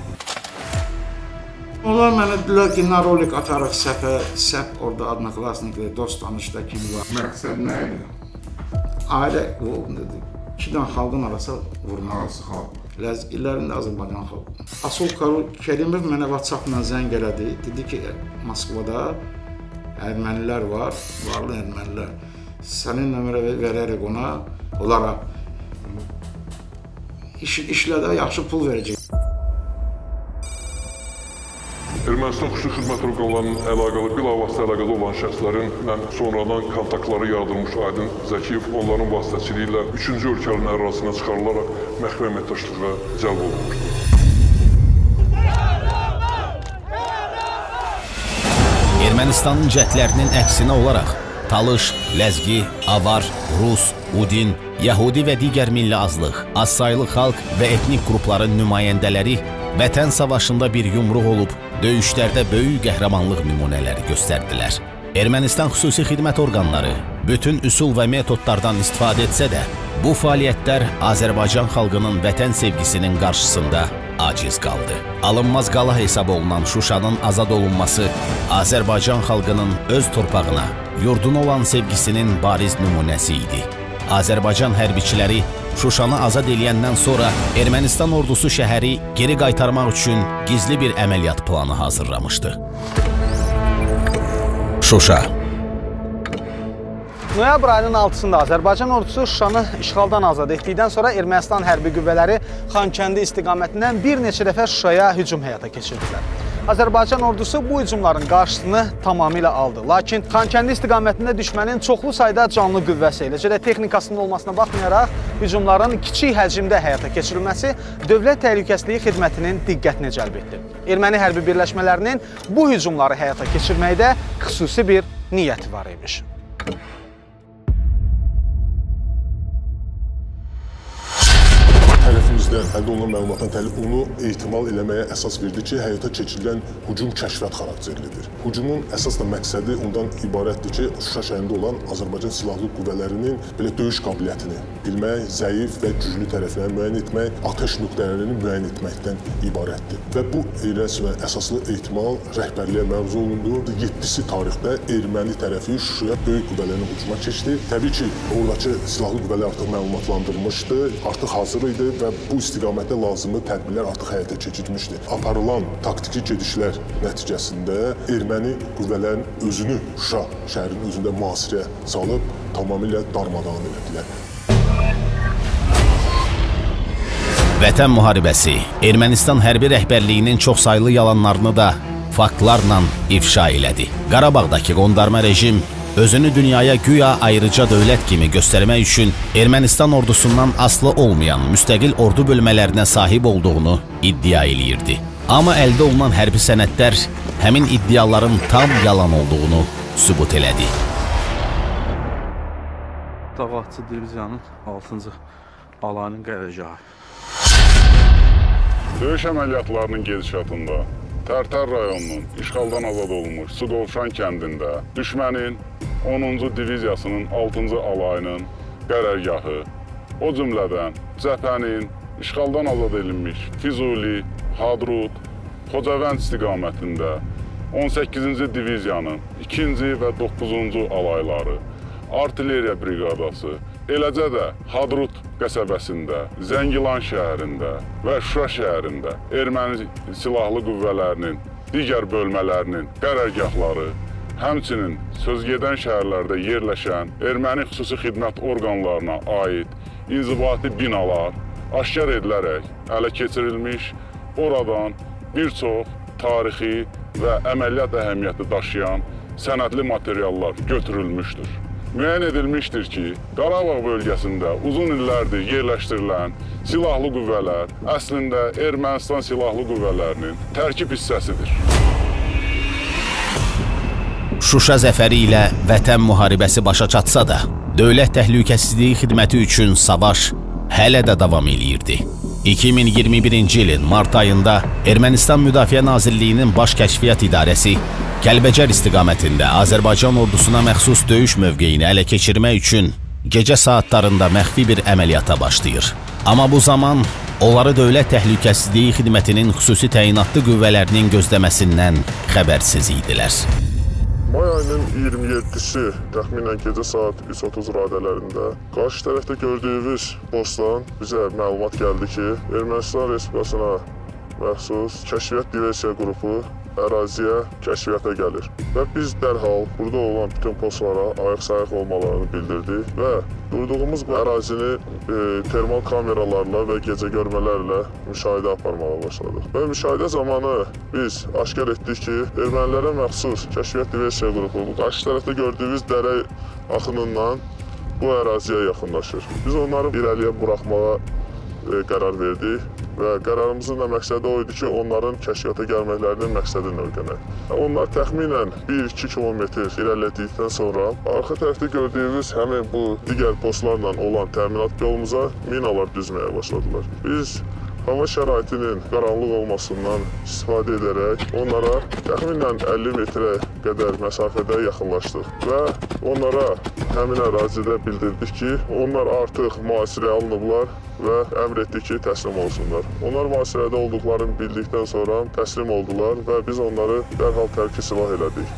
Onlar mənə dedilər ki, nə rolik atarıq səpə, səp orada adnaqlasını, dost tanışda kim var. Məqsəd nə idi? Ailə, iki dənə xalqın arası vurmaq. Hansı xalq? Ləzgilərində Azərbaycan xalqı. Asul Kərimov mənə WhatsApp-la zəng elədi. Dedi ki, Moskvada ermənilər var, varlı ermənilər. Sənin nömrə verərək ona, onlara işlədə yaxşı pul verəcək. Ermənistan xüsusi xidmət orqanlarının əlaqəli, bilavasitə əlaqəli olan şəxslərin sonradan kontaktları yaradılmış Aydın Zəkiyev onların vasitəçiliyi ilə üçüncü ölkələrin ərazisinə çıxarılaraq məxfi əməkdaşlığa cəlb olunmuşdur. Ermənistanın cəhdlərinin əksinə olaraq Talış, Ləzgi, Avar, Rus, Udin, Yahudi və digər milli azlıq, azsaylı xalq və etnik qrupların nümayəndələri Vətən savaşında bir yumruq olub, döyüşlərdə böyük qəhrəmanlıq nümunələri göstərdilər. Ermənistan xüsusi xidmət orqanları bütün üsul və metodlardan istifadə etsə də, bu fəaliyyətlər Azərbaycan xalqının vətən sevgisinin qarşısında aciz qaldı. Alınmaz qala hesab olunan Şuşanın azad olunması Azərbaycan xalqının öz torpağına, yurduna olan sevgisinin bariz nümunəsi idi. Azərbaycan hərbiçiləri Şuşanı azad eləyəndən sonra Ermənistan ordusu şəhəri geri qaytarmaq üçün gizli bir əməliyyat planı hazırlamışdı. Şuşa. Noyabr ayının altısında Azərbaycan ordusu Şuşanı işğaldan azad etdikdən sonra Ermənistan hərbi qüvvələri Xankəndi istiqamətindən bir neçə dəfə Şuşaya hücum həyata keçirdilər. Azərbaycan ordusu bu hücumların qarşısını tamamilə aldı. Lakin Xankəndi istiqamətində düşmənin çoxlu sayda canlı qüvvəsi, eləcə də texnikasının olmasına baxmayaraq, hücumların kiçik həcmdə həyata keçirilməsi Dövlət Təhlükəsizliyi Xidmətinin diqqətini cəlb etdi. Erməni hərbi birləşmələrinin bu hücumları həyata keçirməkdə xüsusi bir niyyəti var imiş. Tərəfimizdə verilən, əldə olunan məlumatdan təhlil onu ehtimal eləməyə əsas verdi ki, həyata keçirilən hücum kəşfiyyat xarakterlidir. Hücumun əsas da məqsədi ondan ibarətdir ki, Şuşa şəhərində olan Azərbaycan Silahlı Qüvvələrinin belə döyüş qabiliyyətini bilmək, zəif və güclü tərəflərini müəyyən etmək, atəş nöqtələrini müəyyən etməkdən ibarətdir. Və bu iyrənc və əsaslı ehtimal rəhbərliyə məruz olundu. yeddisi tarixdə erməni tərəfi Şuşaya böyük qüvvələrin hücuma keçdi. Təbii ki, oradakı silahlı qüvvələr artıq məlumatlandırılmışdı, artıq hazır idi və bu istiqamətdə lazımlı tədbirlər artıq həyata keçirilmişdi. Aparılan taktiki gedişlər nəticəsində erməni qüvvələrin özünü Şuşa şəhərinin özündə mühasirəyə salıb tamamilə darmadağın elədilər. Vətən müharibəsi Ermənistan hərbi rəhbərliyinin çoxsaylı yalanlarını da faktlarla ifşa elədi. Qarabağdakı qondarma rejim özünü dünyaya güya ayrıca dövlət kimi göstərmək üçün Ermənistan ordusundan asılı olmayan müstəqil ordu bölmələrinə sahib olduğunu iddia eləyirdi. Amma əldə olunan hərbi sənədlər həmin iddiaların tam yalan olduğunu sübut elədi. Dağatçı diviziyanın altıncı alayının qərargahı. Döyüş əməliyyatlarının gedişatında Tərtər rayonunun işğaldan azad olunmuş Suqovşan kəndində düşmənin onuncu diviziyasının altıncı alayının qərargahı, o cümlədən cəbhənin işğaldan azad edilmiş Füzuli, Hadrut, Xocavənd istiqamətində on səkkizinci diviziyanın ikinci və doqquzuncu alayları, artilleriya briqadası, eləcə də Hadrut qəsəbəsində, Zəngilan şəhərində və Şuşa şəhərində erməni silahlı qüvvələrinin digər bölmələrinin qərargahları, həmçinin sözgedən şəhərlərdə yerləşən erməni xüsusi xidmət orqanlarına aid inzibati binalar aşkar edilərək ələ keçirilmiş, oradan bir çox tarixi və əməliyyat əhəmiyyəti daşıyan sənədli materiallar götürülmüşdür. Müəyyən edilmişdir ki, Qarabağ bölgəsində uzun illərdir yerləşdirilən silahlı qüvvələr əslində Ermənistan silahlı qüvvələrinin tərkib hissəsidir. Şuşa zəfəri ilə vətən müharibəsi başa çatsa da, Dövlət Təhlükəsizliyi Xidməti üçün savaş hələ də davam eləyirdi. iki min iyirmi birinci ilin mart ayında Ermənistan Müdafiə Nazirliyinin Baş Kəşfiyyat İdarəsi Kəlbəcər istiqamətində Azərbaycan ordusuna məxsus döyüş mövqeyini ələ keçirmək üçün gecə saatlarında məxfi bir əməliyyata başlayır. Amma bu zaman onları Dövlət Təhlükəsizliyi Xidmətinin xüsusi təyinatlı qüvvələrinin gözləməsindən xəbərsiz idilər. May ayının iyirmi yeddisi təxminən gecə saat üç otuz radələrində qarşı tərəfdə gördüyümüz postdan bizə məlumat gəldi ki, Ermənistan Respublikasına məxsus kəşfiyyat diversiya qrupu əraziyə kəşfiyyata gəlir. Və biz dərhal burada olan bütün postlara ayıq-sayıq olmalarını bildirdik və durduğumuz bu ərazini e, termal kameralarla və gecə görmələrlə müşahidə aparmağa başladıq. Və müşahidə zamanı biz aşkar etdik ki, ermənilərə məxsus kəşfiyyat diversiya qrupu bu qarşı tərəfdə gördüyümüz dərə axınından bu əraziyə yaxınlaşır. Biz onları irəliyə buraxmağa e, qərar verdik və qərarımızın da məqsədi o idi ki, onların kəşfiyyata gəlməklərinin məqsədini öyrənək. Onlar təxminən bir iki kilometr irəlilədikdən sonra arxa tərəfdə gördüyümüz həmin bu digər postlarla olan təminat yolumuza minalar düzməyə başladılar. Biz hava şəraitinin qaranlıq olmasından istifadə edərək onlara təxminən əlli metrə qədər məsafədə yaxınlaşdıq və onlara həmin ərazidə bildirdik ki, onlar artıq mühasirəyə alınıblar və əmr etdik ki, təslim olsunlar. Onlar mühasirədə olduqlarını bildikdən sonra təslim oldular və biz onları dərhal tərk silah elədik.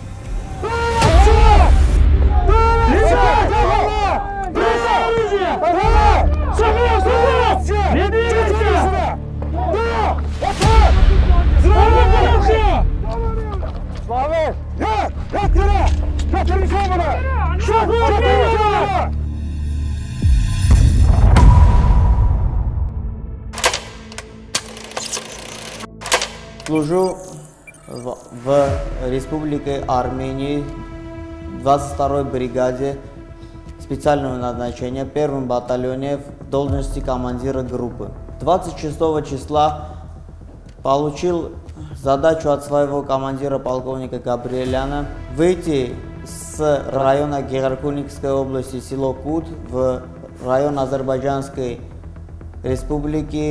Служу в, в Республике Армении, двадцать второй бригаде специального назначения, первом батальоне в должности командира группы. двадцать шестого числа получил задачу от своего командира полковника Габриэляна выйти с района Георгиевской области село Кут в район Азербайджанской Республики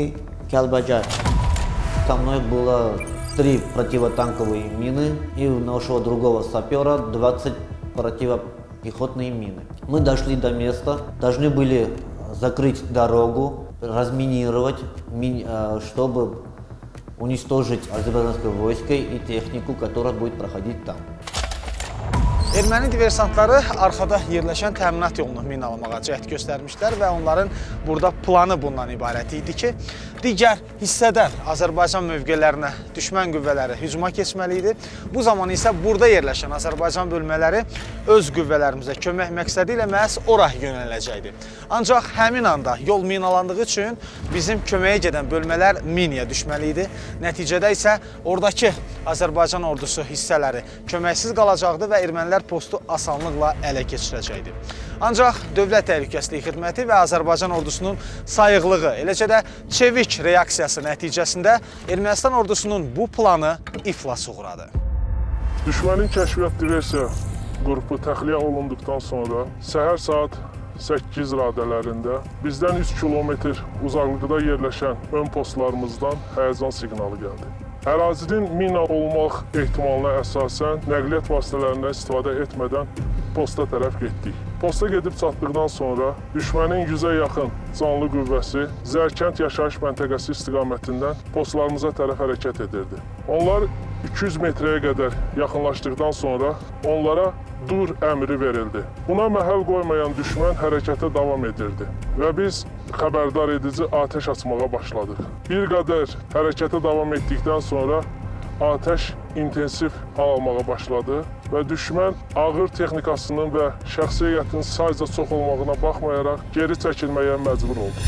Кялбаджар. Со мной было три противотанковые мины и у нашего другого сапера двадцать противопехотные мины. Мы дошли до места, должны были закрыть дорогу, разминировать, чтобы уничтожить азербайджанское войско и технику, которая будет проходить там. Erməni diversantları arxada yerləşən təminat yolunu minalamağa cəhd göstərmişlər və onların burada planı bundan ibarət idi ki, digər hissədən Azərbaycan mövqelərinə düşmən qüvvələri hücuma keçməli idi. Bu zaman isə burada yerləşən Azərbaycan bölmələri öz qüvvələrimizə kömək məqsədi ilə məhz ora yönələcəkdi. Ancaq həmin anda yol minalandığı üçün bizim köməyə gedən bölmələr minaya düşməli idi. Nəticədə isə oradakı Azərbaycan ordusu hissələri köməksiz qalacaqdı və ermənilər postu asanlıqla ələ keçirəcəkdi. Ancaq Dövlət Təhlükəsizlik Xidməti və Azərbaycan ordusunun sayıqlığı, eləcə də çevik reaksiyası nəticəsində Ermənistan ordusunun bu planı iflasa uğradı. Düşmənin kəşfiyyat diversiya qrupu təxliyə olunduqdan sonra səhər saat səkkiz radələrində bizdən üç kilometr uzaqlıqda yerləşən ön postlarımızdan həyəcan siqnalı gəldi. Ərazinin mina olmaq ehtimalına əsasən nəqliyyat vasitələrindən istifadə etmədən posta tərəf getdik. Posta gedib çatdıqdan sonra düşmənin yüzə yaxın canlı qüvvəsi Zərkənd yaşayış məntəqəsi istiqamətindən postlarımıza tərəf hərəkət edirdi. Onlar iki yüz metrəyə qədər yaxınlaşdıqdan sonra onlara dur əmri verildi. Buna məhəl qoymayan düşmən hərəkətə davam edirdi və biz xəbərdar edici atəş açmağa başladıq. Bir qədər hərəkətə davam etdikdən sonra atəş intensiv hal almağa başladı və düşmən ağır texnikasının və şəxsi heyətinin sayca çox olmağına baxmayaraq geri çəkilməyə məcbur oldu.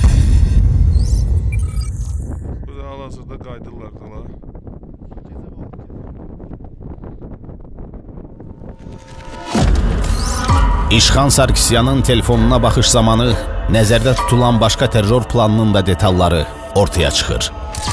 Burada hal-hazırda qaydırlar qala. İşxan Sarkisyanın telefonuna baxış zamanı nəzərdə tutulan başqa terror planının da detalları ortaya çıxır.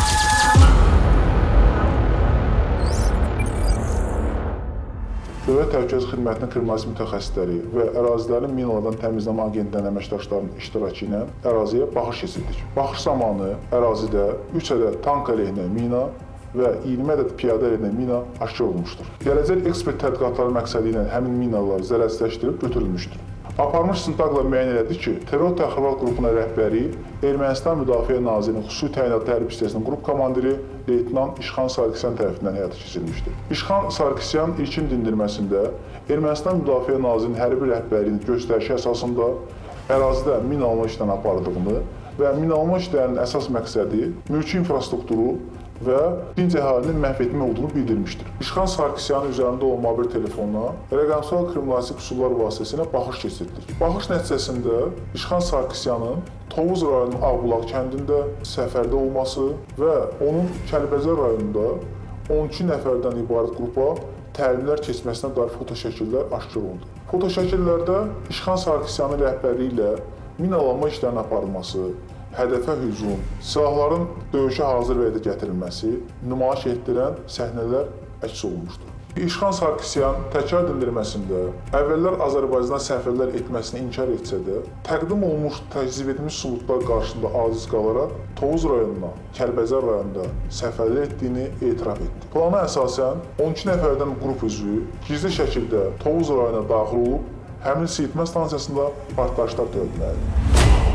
Dövlət Təhlükəsizlik Xidmətinin Kriminalist mütəxəssisləri və ərazilərin minalardan təmizləmə agentlərinin əməkdaşlarının iştirakı ilə əraziyə baxış keçirdik. Baxış zamanı ərazidə üç ədəd tank əleyhinə mina və iyirmi ədəd piyadə əleyhinə mina aşkar olunmuşdur. Gələcək ekspert tədqiqatları məqsədi ilə həmin minalar zərərsizləşdirib götürülmüşdür. Aparılmış istintaqla müəyyən elədi ki, terror təxribat qrupunun rəhbəri Ermənistan Müdafiə Nazirinin xüsusi təyinatlı hərbi hissəsinin qrup komandiri Leytenant İşxan Sarkisyan tərəfindən həyata keçirilmişdir. İşxan Sarkisyan ilkin dindirməsində Ermənistan Müdafiə Nazirinin hərbi rəhbərinin göstərişi əsasında ərazidə minalama işlərini apardığını və minalama işlərinin əsas məqsədi mülki infrastrukturu və dinc əhalinin məhv etmə olduğunu bildirmişdir. İşxan Sarkisyanın üzərində olan mobil telefonuna rəqəmsal kriminalistik üsullar vasitəsilə baxış keçirdik. Baxış nəticəsində İşxan Sarkisyanın Tovuz rayonunun Ağbulaq kəndində səfərdə olması və onun Kəlbəcər rayonunda on iki nəfərdən ibarət qrupa təlimlər keçməsinə dair fotoşəkillər aşkar olundu. Fotoşəkillərdə İşxan Sarkisyanın rəhbəri ilə minalanma işlərinin aparılması, hədəfə hücum, silahların döyüşə hazır vəziyyətə gətirilməsi nümayiş etdirən səhnələr əks olunmuşdur. İşxan Sarkisyan təkrar dindirməsində əvvəllər Azərbaycana səfərlər etməsini inkar etsə də, təqdim olunmuş, təcrid edilmiş sübutlar qarşısında aciz qalaraq Tovuz rayonuna, Kəlbəcər rayonunda səfərlər etdiyini etiraf etdi. Plana əsasən on iki nəfərdən qrup üzvü gizli şəkildə Tovuz rayonuna daxil olub, həmin siyirtmə stansiyasında partlayışlar törətməlidir.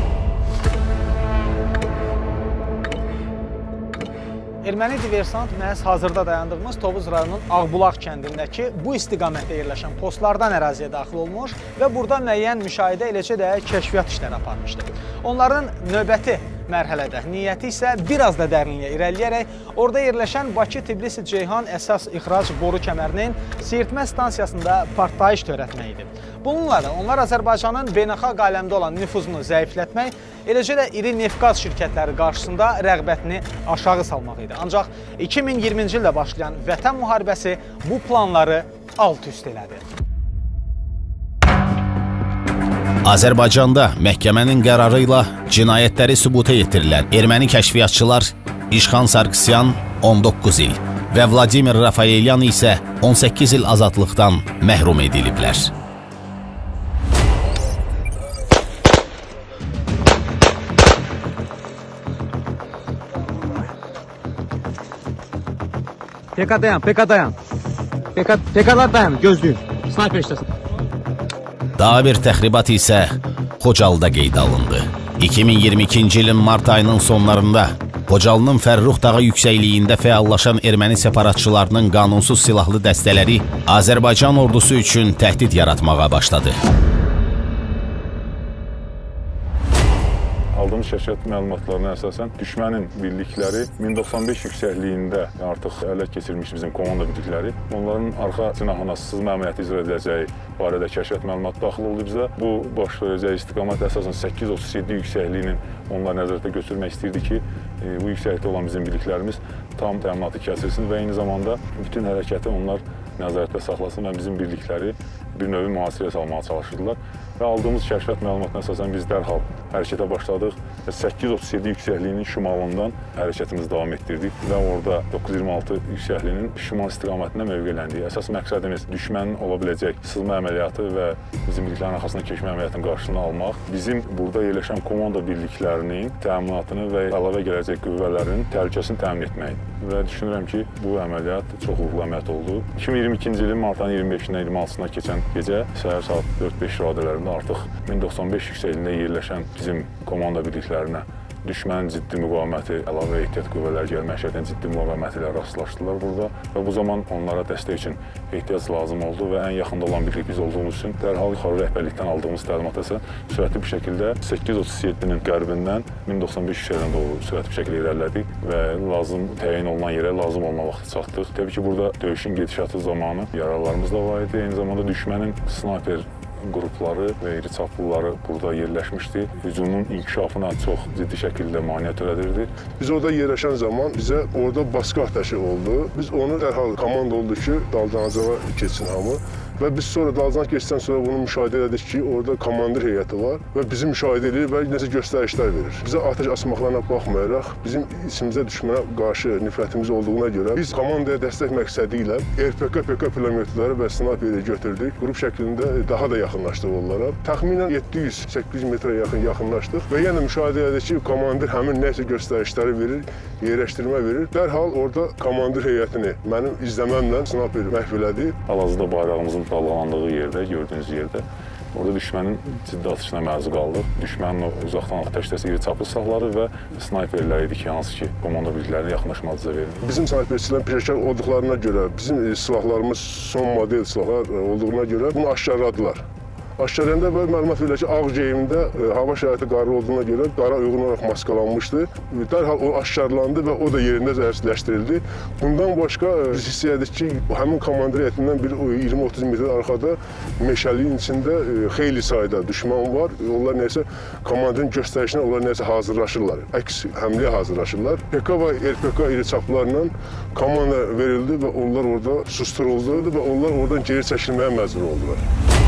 Erməni diversant məhz hazırda dayandığımız Tovuz rayonunun Ağbulaq kəndindəki bu istiqamətdə yerləşən postlardan əraziyə daxil olmuş və burada müəyyən müşahidə, eləcə də kəşfiyyat işləri aparmışdı. Onların növbəti mərhələdə niyyəti isə biraz da dərinliyə irəliyərək orada yerləşən Bakı-Tbilisi-Ceyhan əsas ixrac boru kəmərinin siyirtmə stansiyasında partlayış törətmək idi. Bununla da onlar Azərbaycanın beynəlxalq aləmdə olan nüfuzunu zəiflətmək, eləcə də iri neft-qaz şirkətləri qarşısında rəğbətini aşağı salmaq idi. Ancaq iki min iyirminci ildə başlayan Vətən müharibəsi bu planları alt-üst elədi. Azərbaycanda məhkəmənin qərarı ilə cinayətləri sübuta yetirilən erməni kəşfiyyatçılar İşxan Sarkisyan on doqquz il və Vladimir Rafaelyan isə on səkkiz il azadlıqdan məhrum ediliblər. P K dayan, P K dayan. P K, P K'lar dayan, gözləyin. Sniper işləsin. Daha bir təxribat isə Xocalda qeydə alındı. iki min iyirmi ikinci ilin mart ayının sonlarında Xocalının Fərrux dağı yüksəkliyində fəallaşan erməni separatçılarının qanunsuz silahlı dəstələri Azərbaycan ordusu üçün təhdid yaratmağa başladı. Aldığımız kəşfiyyat məlumatlarına əsasən düşmənin birlikləri min doxsan beş yüksəkliyində artıq ələ keçirilmiş bizim komanda birlikləri, onların arxa cinahına sızma əməliyyatı icra ediləcəyi barədə kəşfiyyat məlumatı daxil oldu bizə. Bu baş verəcəyi istiqamət əsasən səkkiz yüz otuz yeddi yüksəkliyinin onlar nəzarətə götürmək istəyirdi ki, bu yüksəklikdə olan bizim birliklərimiz tam təminatı kəsilsin və eyni zamanda bütün hərəkəti onlar nəzarətdə saxlasın və bizim birlikləri bir növ mühasirəyə salmağa çalışırdılar. Və aldığımız kəşfiyyat məlumatına əsasən biz dərhal hərəkətə başladıq və səkkiz yüz otuz yeddi yüksəkliyinin şimalından hərəkətimizi davam etdirdik və orada doqquz yüz iyirmi altı yüksəkliyinin şimal istiqamətində mövqeləndik. Əsas məqsədimiz düşmənin ola biləcək sızma əməliyyatı və bizim birliklərin arxasına keçmə əməliyyatının qarşısını almaq, bizim burada yerləşən komanda birliklərinin təminatını və əlavə gələcək qüvvələrin təhlükəsini təmin etməkdir. Və düşünürəm ki, bu əməliyyat çox uğurlu əməliyyat oldu. iki min iyirmi ikinci ilin martın iyirmi beşindən iyirmi altısına keçən gecə səhər saat dörd beş radələrində artıq min doxsan beş yüksəkliyində yerləşən bizim komanda birliklərinə düşmənin ciddi müqaviməti, əlavə ehtiyat qüvvələri gəlmək şərtində ciddi müqaviməti ilə rastlaşdılar burada və bu zaman onlara dəstək üçün ehtiyac lazım oldu və ən yaxında olan birlik biz olduğumuz üçün dərhal yuxarı rəhbərlikdən aldığımız təlimat isə sürətli bir şəkildə səkkiz yüz otuz yeddinin qərbindən min doxsan beş yüksəkliyinə doğru sürətli bir şəkildə irəlilədik və lazım təyin olunan yerə lazım olma vaxtı çatdıq. Təbii ki, burada döyüşün gedişatı zamanı yaralarımız da var idi. Eyni zamanda düşmənin snayper qrupları və iri çaplıları burada yerləşmişdi. Hücumun inkişafına çox ciddi şəkildə maneə törədirdi. Biz orada yerləşən zaman bizə orada baskı atəşi oldu. Biz onu dərhal komanda oldu ki, Dalcanacava keçsin hamı. Və biz sonra Dalcanacava keçdən sonra bunu müşahidə elədik ki, orada komandir heyəti var və bizi müşahidə edir və nəsə göstərişlər verir. Bizə atəş açmaqlarına baxmayaraq, bizim içimizdə düşmənə qarşı nifrətimiz olduğuna görə biz komandaya dəstək məqsədi ilə R P K, P K pulemyotları və snayperi götürdük. Qrup şəklində daha da yaxınlaşdıq onlara. Təxminən yeddi yüz səkkiz yüz metrə yaxın yaxınlaşdıq və yenə müşahidə elədik ki, komandir həmin nəsə göstərişləri verir, yerləşdirmə verir. Dərhal orada komandir heyətini mənim izləməmlə snayperi məhv elədi. Hal-hazırda bayrağımızın dalğalandığı yerdə, gördüyünüz yerdə orada düşmənin ciddi atışına məruz qaldıq. Düşmənin o uzaqdan atəşdəsi iri çaplı silahları və snayperlər idi ki, hansı ki, komanda birliklərinə yaxınlaşmazca verildi. Bizim snayperçilərin peşəkar olduqlarına görə, bizim silahlarımız son model silahlar olduğuna görə bunu aşkarladılar. Aşkarında və məlumat verilir ki, ağ geyimdə hava şəraiti qarlı olduğuna görə qara uyğun olaraq maskalanmışdı. Dərhal o aşkarlandı və o da yerində zərərsizləşdirildi. Bundan başqa biz hiss edik ki, həmin komandir heyətindən bir iyirmi otuz metr arxada meşəliyin içində xeyli sayda düşmən var. Onlar nəysə komandirin göstərişinə onlar nəysə hazırlaşırlar. Əks həmləyə hazırlaşırlar. P K və R P K iri çaplarla komanda verildi və onlar orada susturuldu və onlar oradan geri çəkilməyə məcbur oldular.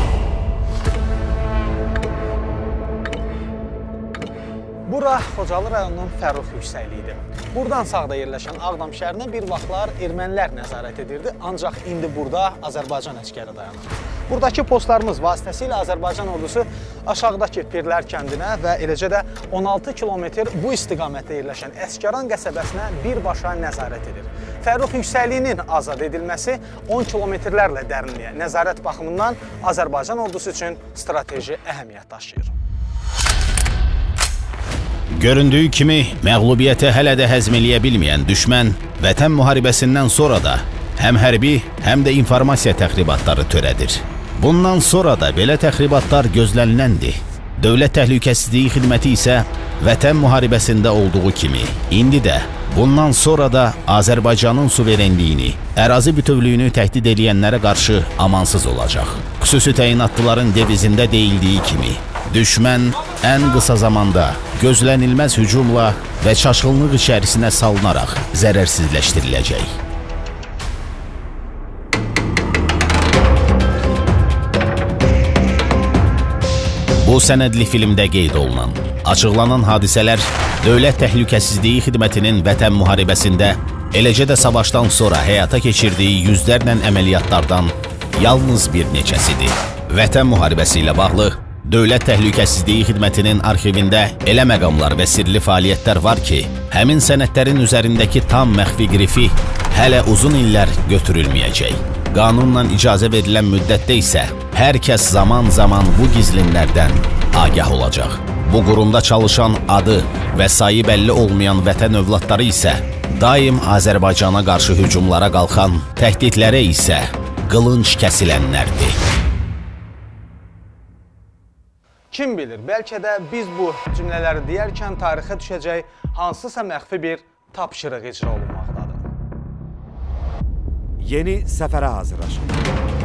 Bura Xocalı rayonunun Fərrux yüksəkliyidir. Buradan sağda yerləşən Ağdam şəhərinə bir vaxtlar ermənilər nəzarət edirdi, ancaq indi burada Azərbaycan əskəri dayanır. Buradakı postlarımız vasitəsilə Azərbaycan ordusu aşağıdakı Pirlər kəndinə və eləcə də on altı kilometr bu istiqamətdə yerləşən Əsgəran qəsəbəsinə birbaşa nəzarət edir. Fərrux yüksəkliyinin azad edilməsi on kilometrlərlə dərinliyə nəzarət baxımından Azərbaycan ordusu üçün strateji əhəmiyyət daşıyır. Göründüyü kimi, məğlubiyyəti hələ də həzm eləyə bilməyən düşmən Vətən müharibəsindən sonra da həm hərbi, həm də informasiya təxribatları törədir. Bundan sonra da belə təxribatlar gözləniləndir. Dövlət Təhlükəsizliyi Xidməti isə Vətən müharibəsində olduğu kimi, indi də, bundan sonra da Azərbaycanın suverenliyini, ərazi bütövlüyünü təhdid edənlərə qarşı amansız olacaq. Xüsusi təyinatlıların devizində deyildiyi kimi, düşmən ən qısa zamanda gözlənilməz hücumla və çaşqınlıq içərisinə salınaraq zərərsizləşdiriləcək. Bu sənədli filmdə qeyd olunan, açıqlanan hadisələr Dövlət Təhlükəsizliyi Xidmətinin Vətən müharibəsində, eləcə də savaşdan sonra həyata keçirdiyi yüzlərlə əməliyyatlardan yalnız bir neçəsidir. Vətən müharibəsi ilə bağlı Dövlət Təhlükəsizliyi Xidmətinin arxivində elə məqamlar və sirli fəaliyyətlər var ki, həmin sənədlərin üzərindəki tam məxfi qrifi hələ uzun illər götürülməyəcək. Qanunla icazə verilən müddətdə isə hər kəs zaman-zaman bu gizlinlərdən agah olacaq. Bu qurumda çalışan adı və sayı bəlli olmayan vətən övladları isə daim Azərbaycana qarşı hücumlara qalxan, təhdidlərə isə qılınc kəsilənlərdir. Kim bilir, bəlkə də biz bu cümlələri deyərkən tarixə düşəcək hansısa məxfi bir tapşırıq icra olunmaqdadır. Yeni səfərə hazırlaşın.